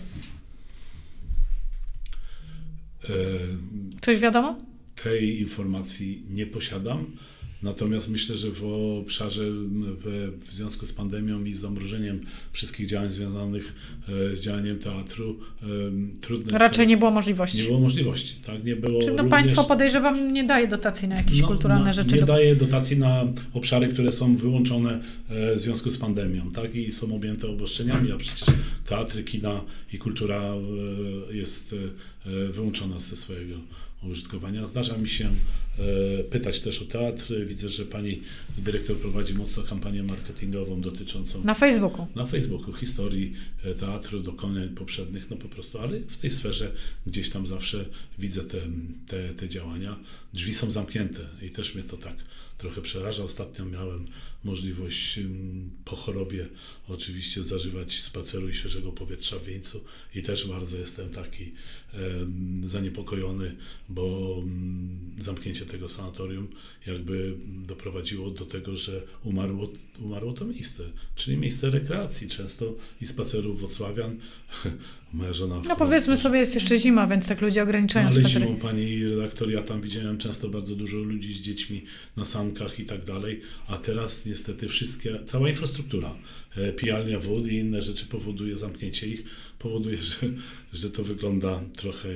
Coś wiadomo? Tej informacji nie posiadam, natomiast myślę, że w obszarze w związku z pandemią i z zamrożeniem wszystkich działań związanych z działaniem teatru trudno raczej nie było możliwości. Nie było możliwości, tak? Nie było. Czy państwo, podejrzewam, nie daje dotacji na jakieś kulturalne rzeczy? Nie daje dotacji na obszary, które są wyłączone w związku z pandemią, tak? I są objęte obostrzeniami, a przecież teatry, kina i kultura jest wyłączona ze swojego użytkowania. Zdarza mi się pytać też o teatr. Widzę, że pani dyrektor prowadzi mocno kampanię marketingową dotyczącą... Na Facebooku. Na Facebooku, historii teatru, dokonań poprzednich, no po prostu, ale w tej sferze gdzieś tam zawsze widzę te działania. Drzwi są zamknięte i też mnie to tak trochę przeraża. Ostatnio miałem możliwość po chorobie oczywiście zażywać spaceru i świeżego powietrza w Wieńcu i też bardzo jestem taki zaniepokojony, bo zamknięcie tego sanatorium jakby doprowadziło do tego, że umarło to miejsce, czyli miejsce rekreacji często i spacerów wrocławian. Moja żona... No powiedzmy sobie, jest jeszcze zima, więc tak ludzie ograniczają spacery. Ale zimą, pani redaktor, ja tam widziałem często bardzo dużo ludzi z dziećmi na sankach i tak dalej, a teraz niestety cała infrastruktura, pijalnia wód i inne rzeczy powoduje zamknięcie ich, powoduje, że to wygląda trochę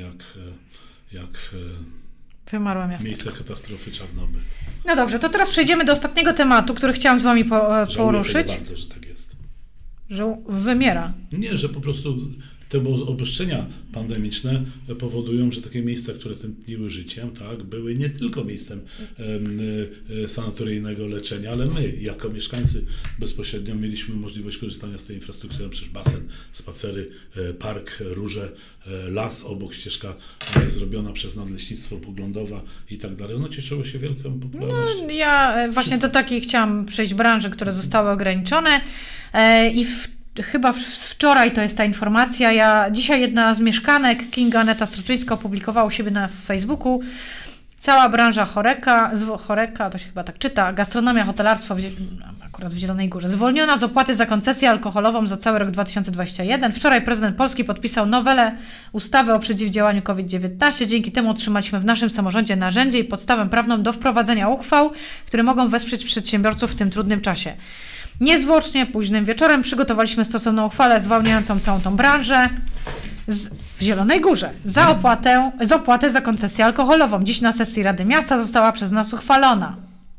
jak wymarłe miasteczko. Miejsce katastrofy Czarnobyl. No dobrze, to teraz przejdziemy do ostatniego tematu, który chciałam z wami poruszyć. Żałuję bardzo, że tak jest. Że wymiera. Nie, że po prostu te obostrzenia pandemiczne powodują, że takie miejsca, które tętniły życiem, tak, były nie tylko miejscem sanatoryjnego leczenia, ale my, jako mieszkańcy bezpośrednio mieliśmy możliwość korzystania z tej infrastruktury, przecież basen, spacery, park, róże, las obok, ścieżka zrobiona przez Nadleśnictwo Poglądowa i tak dalej. Ono cieszyło się wielką popularnością. No, ja właśnie do takiej chciałam przejść branży, które zostały ograniczone i chyba wczoraj to jest ta informacja. Dzisiaj jedna z mieszkanek, Kinga Aneta Stroczyńska, opublikowała u siebie na Facebooku. Cała branża choreka, to się chyba tak czyta, gastronomia, hotelarstwo, akurat w Zielonej Górze, zwolniona z opłaty za koncesję alkoholową za cały rok 2021. Wczoraj prezydent Polski podpisał nowelę ustawy o przeciwdziałaniu COVID-19. Dzięki temu otrzymaliśmy w naszym samorządzie narzędzie i podstawę prawną do wprowadzenia uchwał, które mogą wesprzeć przedsiębiorców w tym trudnym czasie. Niezwłocznie, późnym wieczorem przygotowaliśmy stosowną uchwałę zwalniającą całą tą branżę w Zielonej Górze za opłatę za koncesję alkoholową. Dziś na sesji Rady Miasta została przez nas uchwalona.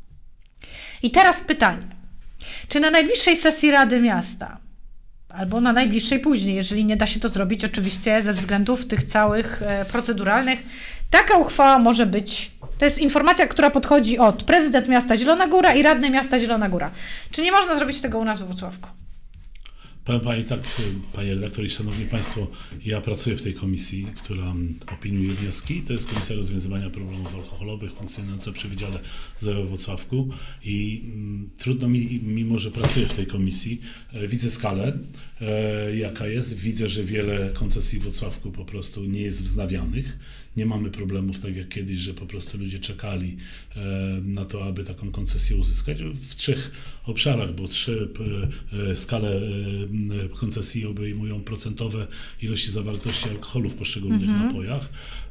I teraz pytanie. Czy na najbliższej sesji Rady Miasta, albo na najbliższej później, jeżeli nie da się to zrobić oczywiście ze względów tych całych proceduralnych, taka uchwała może być... To jest informacja, która podchodzi od prezydent miasta Zielona Góra i radny miasta Zielona Góra. Czy nie można zrobić tego u nas w Włocławku? Powiem pani tak, panie redaktor i szanowni państwo, ja pracuję w tej komisji, która opiniuje wnioski. To jest Komisja Rozwiązywania Problemów Alkoholowych funkcjonująca przy Wydziale Zero w Włocławku i trudno mi, mimo że pracuję w tej komisji, widzę skalę, jaka jest. Widzę, że wiele koncesji w Włocławku po prostu nie jest wznawianych. nie mamy problemów tak jak kiedyś, że po prostu ludzie czekali na to, aby taką koncesję uzyskać. W 3 obszarach, bo 3 skale koncesji obejmują procentowe ilości zawartości alkoholu w poszczególnych napojach.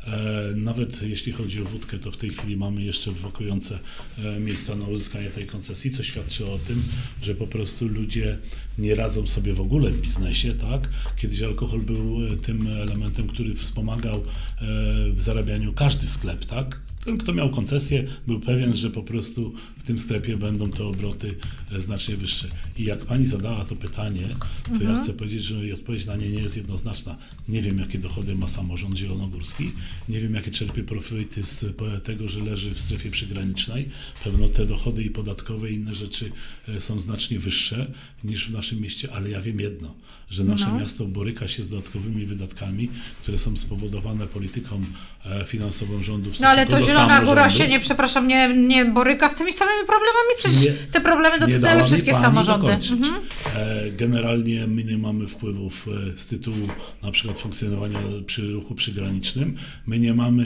Nawet jeśli chodzi o wódkę, to w tej chwili mamy jeszcze blokujące miejsca na uzyskanie tej koncesji, co świadczy o tym, że po prostu ludzie nie radzą sobie w ogóle w biznesie, tak? Kiedyś alkohol był tym elementem, który wspomagał w zarabianiu każdy sklep, tak? Ten, kto miał koncesję, był pewien, że po prostu w tym sklepie będą te obroty znacznie wyższe. I jak pani zadała to pytanie, to ja chcę powiedzieć, że odpowiedź na nie nie jest jednoznaczna. Nie wiem, jakie dochody ma samorząd zielonogórski, nie wiem, jakie czerpie profity z tego, że leży w strefie przygranicznej. Pewno te dochody i podatkowe i inne rzeczy są znacznie wyższe niż w naszym mieście, ale ja wiem jedno, że nasze miasto boryka się z dodatkowymi wydatkami, które są spowodowane polityką finansową rządu w stosunku ale to do Zielona Góra się, nie boryka z tymi samymi problemami? Przecież te problemy dotknęły wszystkie samorządy. Generalnie my nie mamy wpływów z tytułu na przykład funkcjonowania przy ruchu przygranicznym. My nie mamy...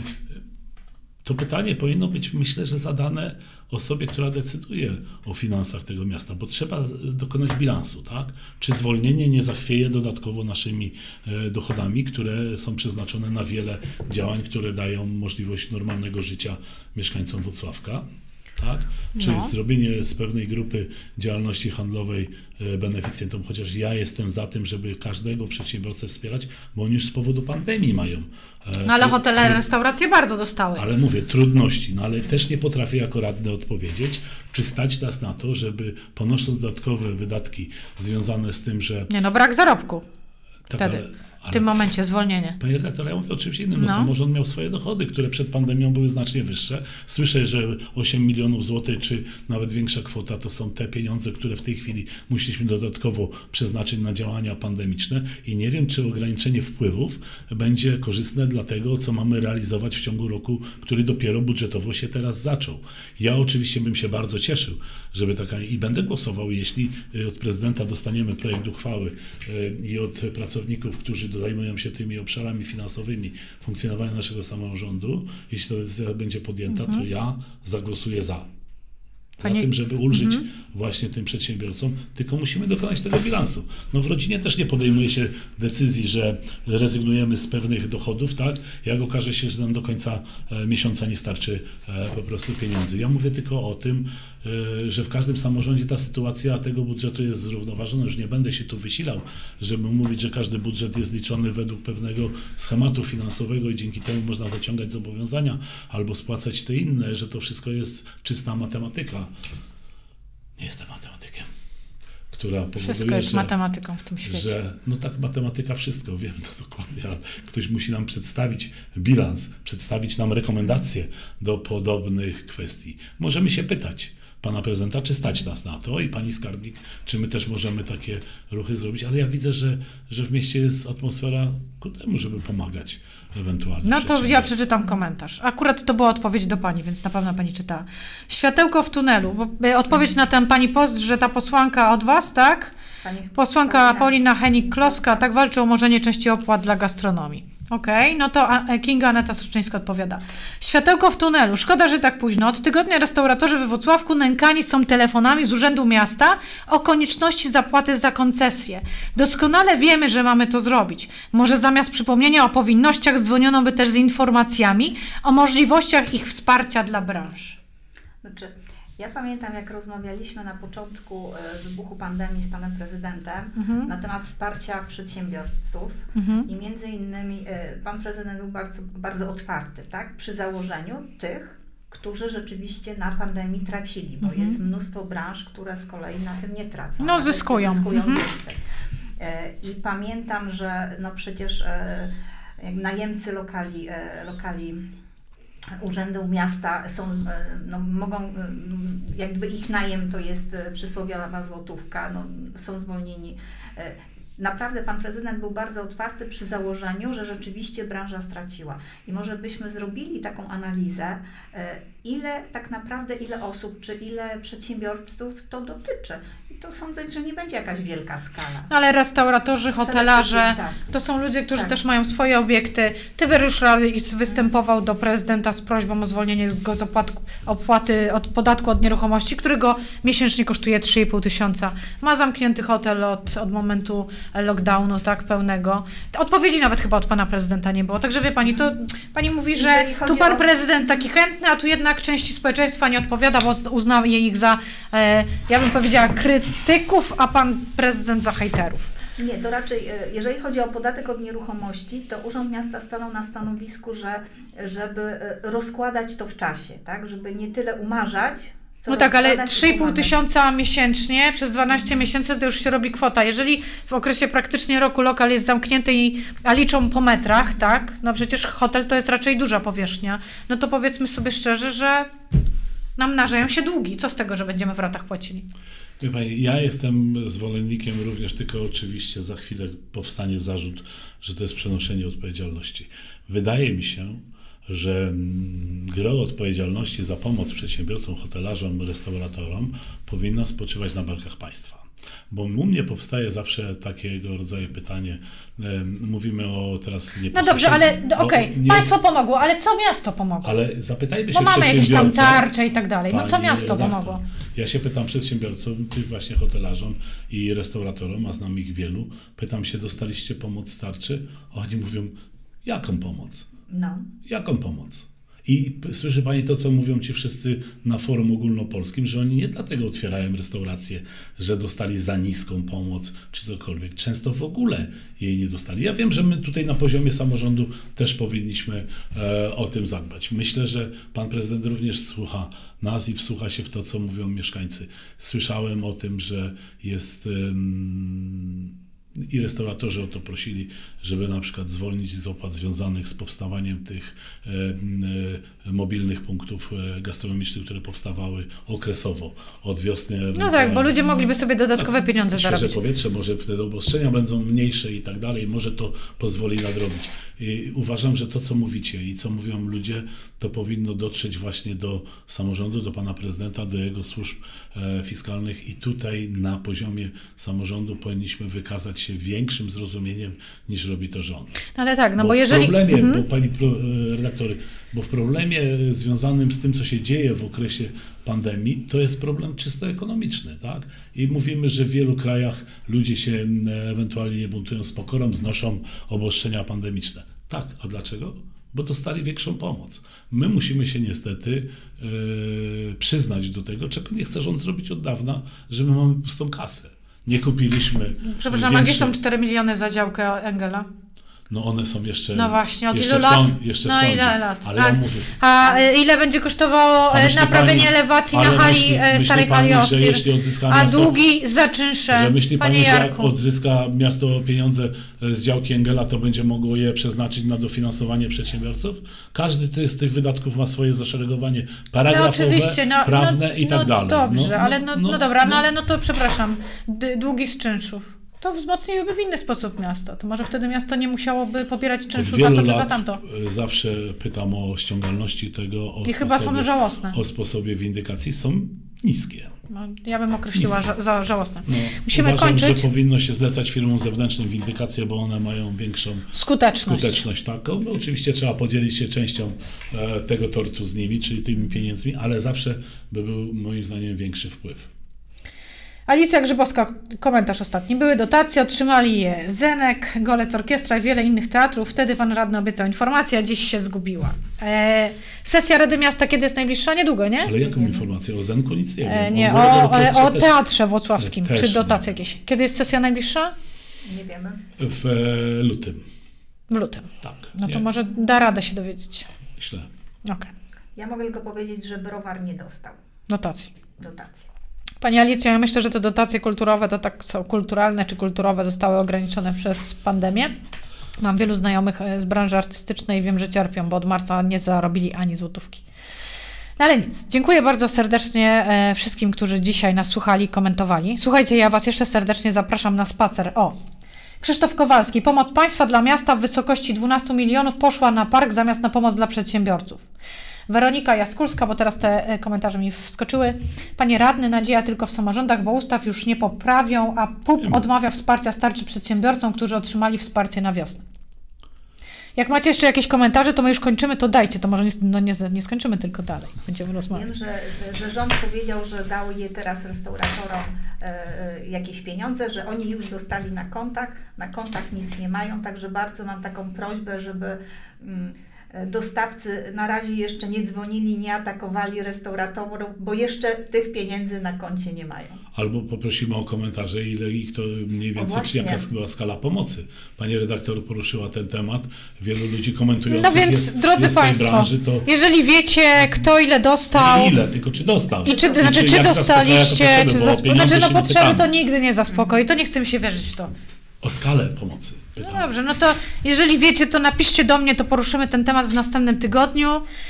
To pytanie powinno być, myślę, że zadane osobie, która decyduje o finansach tego miasta, bo trzeba dokonać bilansu, tak? Czy zwolnienie nie zachwieje dodatkowo naszymi dochodami, które są przeznaczone na wiele działań, które dają możliwość normalnego życia mieszkańcom Włocławka? Tak? Czy zrobienie z pewnej grupy działalności handlowej beneficjentom, chociaż ja jestem za tym, żeby każdego przedsiębiorcę wspierać, bo oni już z powodu pandemii mają. Ale hotele, restauracje bardzo dostały. Ale mówię, trudności, ale też nie potrafię jako radny odpowiedzieć, czy stać nas na to, żeby ponosząc dodatkowe wydatki związane z tym, że... brak zarobku. Tak, wtedy. W tym momencie zwolnienie. Panie redaktor, ja mówię o czymś innym. Samorząd miał swoje dochody, które przed pandemią były znacznie wyższe. Słyszę, że 8 milionów złotych, czy nawet większa kwota, to są te pieniądze, które w tej chwili musieliśmy dodatkowo przeznaczyć na działania pandemiczne i nie wiem, czy ograniczenie wpływów będzie korzystne dla tego, co mamy realizować w ciągu roku, który dopiero budżetowo się teraz zaczął. Ja oczywiście bym się bardzo cieszył, żeby taka... I będę głosował, jeśli od prezydenta dostaniemy projekt uchwały i od pracowników, którzy zajmują się tymi obszarami finansowymi funkcjonowania naszego samorządu, jeśli ta decyzja będzie podjęta, to ja zagłosuję za tym, żeby ulżyć właśnie tym przedsiębiorcom, tylko musimy dokonać tego bilansu. W rodzinie też nie podejmuje się decyzji, że rezygnujemy z pewnych dochodów, tak? Jak okaże się, że nam do końca miesiąca nie starczy po prostu pieniędzy. Ja mówię tylko o tym, że w każdym samorządzie ta sytuacja tego budżetu jest zrównoważona. Już nie będę się tu wysilał, żeby mówić, że każdy budżet jest liczony według pewnego schematu finansowego i dzięki temu można zaciągać zobowiązania albo spłacać te inne, że to wszystko jest czysta matematyka. Nie jestem matematykiem, która powoduje, wszystko jest matematyką w tym świecie. Że, tak, matematyka wszystko, wiem to dokładnie, ale ktoś musi nam przedstawić bilans, przedstawić nam rekomendacje do podobnych kwestii. Możemy się pytać pana prezydenta, czy stać nas na to i pani skarbnik, czy my też możemy takie ruchy zrobić, ale ja widzę, że w mieście jest atmosfera ku temu, żeby pomagać ewentualnie. To ja przeczytam komentarz. Akurat to była odpowiedź do pani, więc na pewno pani czytała. Światełko w tunelu. Odpowiedź na ten pani post, że ta posłanka od was, tak? Posłanka Paulina Henik-Kloska tak walczy o umorzenie części opłat dla gastronomii. Okej, to Kinga Aneta Soczyńska odpowiada. Światełko w tunelu. Szkoda, że tak późno. Od tygodnia restauratorzy we Włocławku nękani są telefonami z Urzędu Miasta o konieczności zapłaty za koncesję. Doskonale wiemy, że mamy to zrobić. Może zamiast przypomnienia o powinnościach dzwoniono by też z informacjami o możliwościach ich wsparcia dla branż. Ja pamiętam, jak rozmawialiśmy na początku wybuchu pandemii z panem prezydentem na temat wsparcia przedsiębiorców i między innymi pan prezydent był bardzo, bardzo otwarty, tak? Przy założeniu tych, którzy rzeczywiście na pandemii tracili, bo jest mnóstwo branż, które z kolei na tym nie tracą. Zyskują. Więcej. I pamiętam, że przecież najemcy lokali Urzędu Miasta mogą, jakby ich najem to jest przysłowiowa złotówka, są zwolnieni. naprawdę pan prezydent był bardzo otwarty przy założeniu, że rzeczywiście branża straciła. I może byśmy zrobili taką analizę, ile tak naprawdę, ile osób, czy ile przedsiębiorców to dotyczy. I to sądzę, że nie będzie jakaś wielka skala. Ale restauratorzy, hotelarze, tak. to są ludzie, którzy Tak. też mają swoje obiekty. Tyber Raz występował do prezydenta z prośbą o zwolnienie go z opłaty od podatku od nieruchomości, którego miesięcznie kosztuje 3,5 tysiąca. Ma zamknięty hotel od momentu lockdownu, tak, pełnego. Odpowiedzi nawet chyba od pana prezydenta nie było. Także wie pani, to pani mówi, że Jeżeli chodzi tu pan o- prezydent taki chętny, a tu jednak części społeczeństwa nie odpowiada, bo uznaje ich za, ja bym powiedziała, krytyków, a pan prezydent za hejterów. Nie, to raczej, jeżeli chodzi o podatek od nieruchomości, to Urząd Miasta stanął na stanowisku, żeby rozkładać to w czasie, tak, żeby nie tyle umarzać, co No tak, ale rozkładać i 3,5 pomagać. tysiąca miesięcznie przez 12 miesięcy to już się robi kwota. Jeżeli w okresie praktycznie roku lokal jest zamknięty, a liczą po metrach, tak, no przecież hotel to jest raczej duża powierzchnia, no to powiedzmy sobie szczerze, że nam narzeją się długi. Co z tego, że będziemy w ratach płacili? Wie pani, ja jestem zwolennikiem również, tylko oczywiście za chwilę powstanie zarzut, że to jest przenoszenie odpowiedzialności. Wydaje mi się, że gro odpowiedzialności za pomoc przedsiębiorcom, hotelarzom, restauratorom powinna spoczywać na barkach państwa. Bo u mnie powstaje zawsze takiego rodzaju pytanie, mówimy o teraz... No dobrze, ale okej, państwo pomogło, ale co miasto pomogło? Ale zapytajmy się Bo mamy jakieś tam przedsiębiorców, tarcze i tak dalej. No co Pani miasto redaktor, pomogło? Ja się pytam przedsiębiorcom, tych właśnie hotelarzom i restauratorom, a znam ich wielu, pytam się, dostaliście pomoc z tarczy? A oni mówią, jaką pomoc? No. Jaką pomoc? I słyszy pani to, co mówią ci wszyscy na forum ogólnopolskim, że oni nie dlatego otwierają restauracje, że dostali za niską pomoc czy cokolwiek. Często w ogóle jej nie dostali. Ja wiem, że my tutaj na poziomie samorządu też powinniśmy o tym zadbać. Myślę, że pan prezydent również słucha nas i wsłucha się w to, co mówią mieszkańcy. Słyszałem o tym, że jest... I restauratorzy o to prosili, żeby na przykład zwolnić z opłat związanych z powstawaniem tych mobilnych punktów gastronomicznych, które powstawały okresowo, od wiosny. No tak, bo ludzie mogliby sobie dodatkowe pieniądze Świeże zarobić. powietrze, może wtedy obostrzenia będą mniejsze i tak dalej, może to pozwoli nadrobić. I uważam, że to, co mówicie i co mówią ludzie, to powinno dotrzeć właśnie do samorządu, do pana prezydenta, do jego służb fiskalnych i tutaj na poziomie samorządu powinniśmy wykazać się większym zrozumieniem niż robi to rząd. No ale tak, no bo w jeżeli... problemie, bo pani redaktor, bo w problemie związanym z tym, co się dzieje w okresie pandemii, to jest problem czysto ekonomiczny, tak? I mówimy, że w wielu krajach ludzie się ewentualnie nie buntują z pokorą, znoszą obostrzenia pandemiczne. Tak, a dlaczego? Bo dostali większą pomoc. My musimy się niestety przyznać do tego, czego nie chce rząd zrobić od dawna, że my mamy pustą kasę. Nie kupiliśmy... Przepraszam, a gdzie są 4 miliony za działkę Engela? No one są jeszcze... No właśnie, od jeszcze ilu lat? Jeszcze No w sądzie. ile lat? Ale Tak. ja mówię... A ile będzie kosztowało A myśli naprawienie pani- elewacji ale na hali, myśli starej pani, hali że Osir, jeśli odzyska a miasto- długi za czynsze, Że myśli panie pani, że jak Jarku? odzyska miasto pieniądze z działki Engela, to będzie mogło je przeznaczyć na dofinansowanie przedsiębiorców? Każdy z tych wydatków ma swoje zaszeregowanie paragrafowe, oczywiście, prawne i tak dalej. Dobrze, ale no dobra, ale no to przepraszam, długi z czynszów. To wzmocniłyby w inny sposób miasto. To może wtedy miasto nie musiałoby pobierać Od czynszu za wielu to czy za lat tamto. zawsze pytam o ściągalności tego, I chyba są żałosne. o sposobie windykacji. Są niskie. No, ja bym określiła Niskie. za żałosne. No, Musimy uważam, kończyć. że powinno się zlecać firmom zewnętrznym windykację, bo one mają większą skuteczność taką. No, oczywiście trzeba podzielić się częścią tego tortu z nimi, czyli tymi pieniędzmi, ale zawsze by był moim zdaniem większy wpływ. Alicja Grzybowska, komentarz ostatni. Były dotacje, otrzymali je Zenek, Golec Orkiestra i wiele innych teatrów. Wtedy pan radny obiecał informację, a dziś się zgubiła. Sesja Rady Miasta kiedy jest najbliższa? Niedługo, nie? Ale jaką informację? O Zenku nic nie wiem. Nie, o Teatrze Włocławskim. Też Czy nie. dotacje jakieś? Kiedy jest sesja najbliższa? Nie wiemy. W lutym. W lutym. Tak. No to Nie, może da radę się dowiedzieć. myślę. Okej. Ja mogę tylko powiedzieć, że browar nie dostał Dotacji. dotacji. Pani Alicjo, ja myślę, że te dotacje kulturowe to tak są kulturalne czy kulturowe zostały ograniczone przez pandemię. Mam wielu znajomych z branży artystycznej i wiem, że cierpią, bo od marca nie zarobili ani złotówki. No ale nic. Dziękuję bardzo serdecznie wszystkim, którzy dzisiaj nas słuchali, komentowali. Słuchajcie, ja Was jeszcze serdecznie zapraszam na spacer. Krzysztof Kowalski. Pomoc państwa dla miasta w wysokości 12 milionów poszła na park zamiast na pomoc dla przedsiębiorców. Weronika Jaskulska, bo teraz te komentarze mi wskoczyły. Panie radny, nadzieja tylko w samorządach, bo ustaw już nie poprawią, a PUP odmawia wsparcia starczy przedsiębiorcom, którzy otrzymali wsparcie na wiosnę. Jak macie jeszcze jakieś komentarze, to my już kończymy, to dajcie, to może nie skończymy, tylko dalej będziemy rozmawiać. Wiem, że rząd powiedział, że dał je teraz restauratorom jakieś pieniądze, że oni już dostali na kontach nic nie mają, także bardzo mam taką prośbę, żeby dostawcy na razie jeszcze nie dzwonili, nie atakowali restauratorów, bo jeszcze tych pieniędzy na koncie nie mają. Albo poprosimy o komentarze, ile ich to mniej więcej, czy jaka była skala pomocy. Pani redaktor poruszyła ten temat, wielu ludzi komentujących no więc, drodzy Państwo, branży, to... jeżeli wiecie, kto ile dostał... Nie ile, tylko czy dostał. I czy dostaliście, czy potrzeby to nigdy nie zaspokoi, to nie chcemy się wierzyć w to. O skalę pomocy. Pytam. No dobrze, no to jeżeli wiecie, to napiszcie do mnie, to poruszymy ten temat w następnym tygodniu,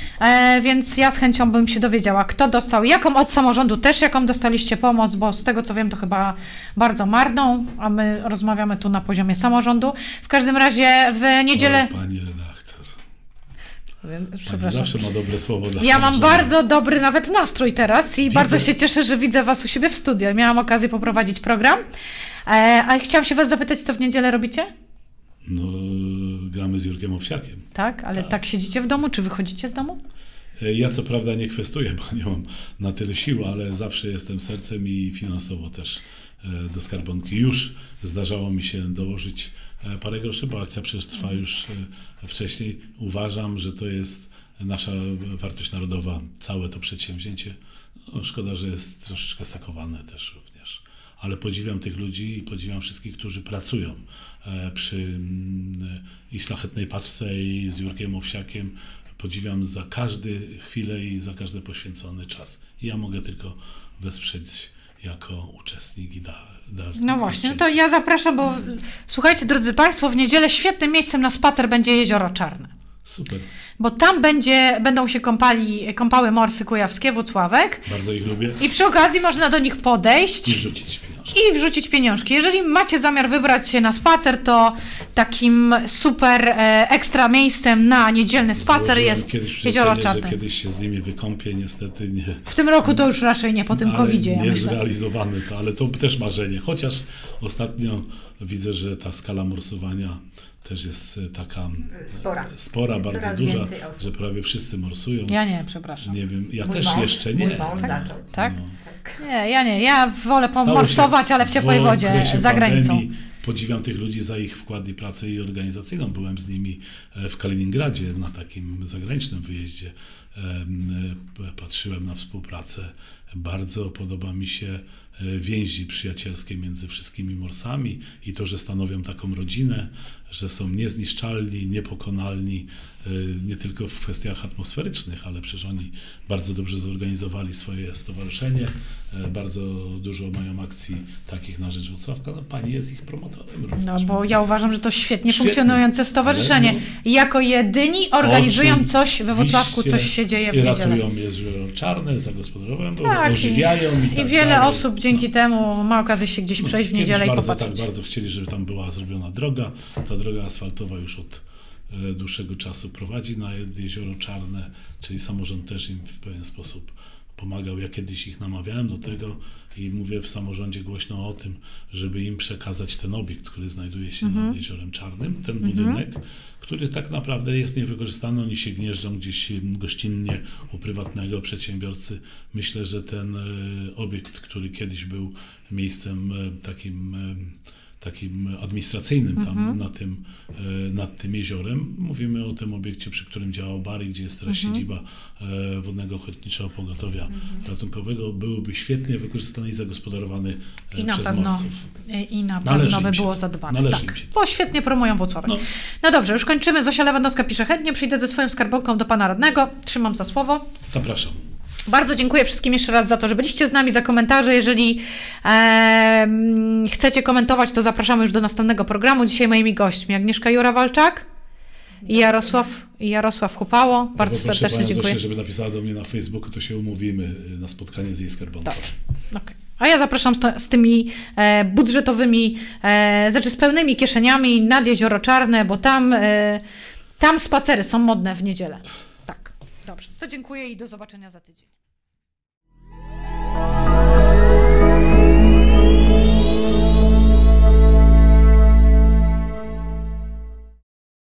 więc ja z chęcią bym się dowiedziała, kto dostał, jaką od samorządu też, jaką dostaliście pomoc, bo z tego co wiem, to chyba bardzo marną, a my rozmawiamy tu na poziomie samorządu. W każdym razie w niedzielę... Pani redaktor. Przepraszam. Pani zawsze ma dobre słowo dla Ja mam bardzo dobry nawet nastrój teraz i bardzo się cieszę, że widzę Was u siebie w studiu. Miałam okazję poprowadzić program. Ale chciałam się Was zapytać, co w niedzielę robicie? No, gramy z Jurkiem Owsiakiem. Tak? Ale tak siedzicie w domu, czy wychodzicie z domu? Ja co prawda nie kwestuję, bo nie mam na tyle sił, ale zawsze jestem sercem i finansowo też do skarbonki. Już zdarzało mi się dołożyć parę groszy, bo akcja przecież trwa już wcześniej. Uważam, że to jest nasza wartość narodowa, całe to przedsięwzięcie. No, szkoda, że jest troszeczkę sakowane też również. Ale podziwiam tych ludzi i podziwiam wszystkich, którzy pracują przy i Szlachetnej Paczce, i z Jurkiem Owsiakiem. Podziwiam za każdą chwilę i za każdy poświęcony czas. I ja mogę tylko wesprzeć jako uczestnik i No właśnie, no to ja zapraszam, bo słuchajcie, drodzy Państwo, w niedzielę świetnym miejscem na spacer będzie Jezioro Czarne. Super. Bo tam będą się kąpały morsy kujawskie, Włocławek. Bardzo ich lubię. I przy okazji można do nich podejść. I wrzucić pieniążki. Jeżeli macie zamiar wybrać się na spacer, to takim super ekstra miejscem na niedzielny spacer jest Jezioro Czarne. Że kiedyś się z nimi wykąpię, niestety nie. W tym roku to już raczej nie, po tym COVID-zie. Nie zrealizowane to, ale to też marzenie. Chociaż ostatnio widzę, że ta skala morsowania też jest taka spora, bardzo duża, że prawie wszyscy morsują. Ja nie, przepraszam. Nie wiem, ja też jeszcze nie. Mój mąż zaczął. Tak? No. Nie, ja nie. Ja wolę morsować, ale w ciepłej wodzie, za granicą. Podziwiam tych ludzi za ich wkład i pracę i organizacyjną. Byłem z nimi w Kaliningradzie na takim zagranicznym wyjeździe. Patrzyłem na współpracę. Bardzo podoba mi się więzi przyjacielskie między wszystkimi morsami i to, że stanowią taką rodzinę, że są niezniszczalni, niepokonalni, nie tylko w kwestiach atmosferycznych, ale przecież oni bardzo dobrze zorganizowali swoje stowarzyszenie, bardzo dużo mają akcji takich na rzecz Włocławka. No, pani jest ich promotorem również. No bo ja uważam, że to świetnie funkcjonujące stowarzyszenie. No, jako jedyni organizują coś we Włocławku, coś się dzieje w niedzielę. Ratują Jezioro Czarne, zagospodarowują, ożywiają i wiele osób dzięki temu ma okazję się gdzieś przejść w niedzielę i popatrzeć. Bardzo chcieli, żeby tam była zrobiona droga. Ta droga asfaltowa już od dłuższego czasu prowadzi na Jezioro Czarne, czyli samorząd też im w pewien sposób pomagał. Ja kiedyś ich namawiałem do tego i mówię w samorządzie głośno o tym, żeby im przekazać ten obiekt, który znajduje się nad Jeziorem Czarnym, ten budynek, który tak naprawdę jest niewykorzystany. Oni się gnieżdżą gdzieś gościnnie u prywatnego przedsiębiorcy. Myślę, że ten obiekt, który kiedyś był miejscem takim administracyjnym tam nad tym jeziorem. Mówimy o tym obiekcie, przy którym działał bar, gdzie jest teraz siedziba Wodnego Ochotniczego Pogotowia Ratunkowego. Byłby świetnie wykorzystany i zagospodarowany przez morsów. I na pewno by było zadbane. Tak, bo świetnie promują Włocławek. No dobrze, już kończymy. Zosia Lewandowska pisze: chętnie przyjdę ze swoją skarbonką do pana radnego. Trzymam za słowo. Zapraszam. Bardzo dziękuję wszystkim jeszcze raz za to, że byliście z nami, za komentarze. Jeżeli chcecie komentować, to zapraszamy już do następnego programu. Dzisiaj moimi gośćmi Agnieszka Jura-Walczak i Jarosław Hupało. Bardzo serdecznie dziękuję. Zosię, żeby napisała do mnie na Facebooku, to się umówimy na spotkanie z jej skarbonką. Dobrze, okej. A ja zapraszam z tymi budżetowymi, znaczy z pełnymi kieszeniami nad Jezioro Czarne, bo tam spacery są modne w niedzielę. Tak, dobrze. To dziękuję i do zobaczenia za tydzień.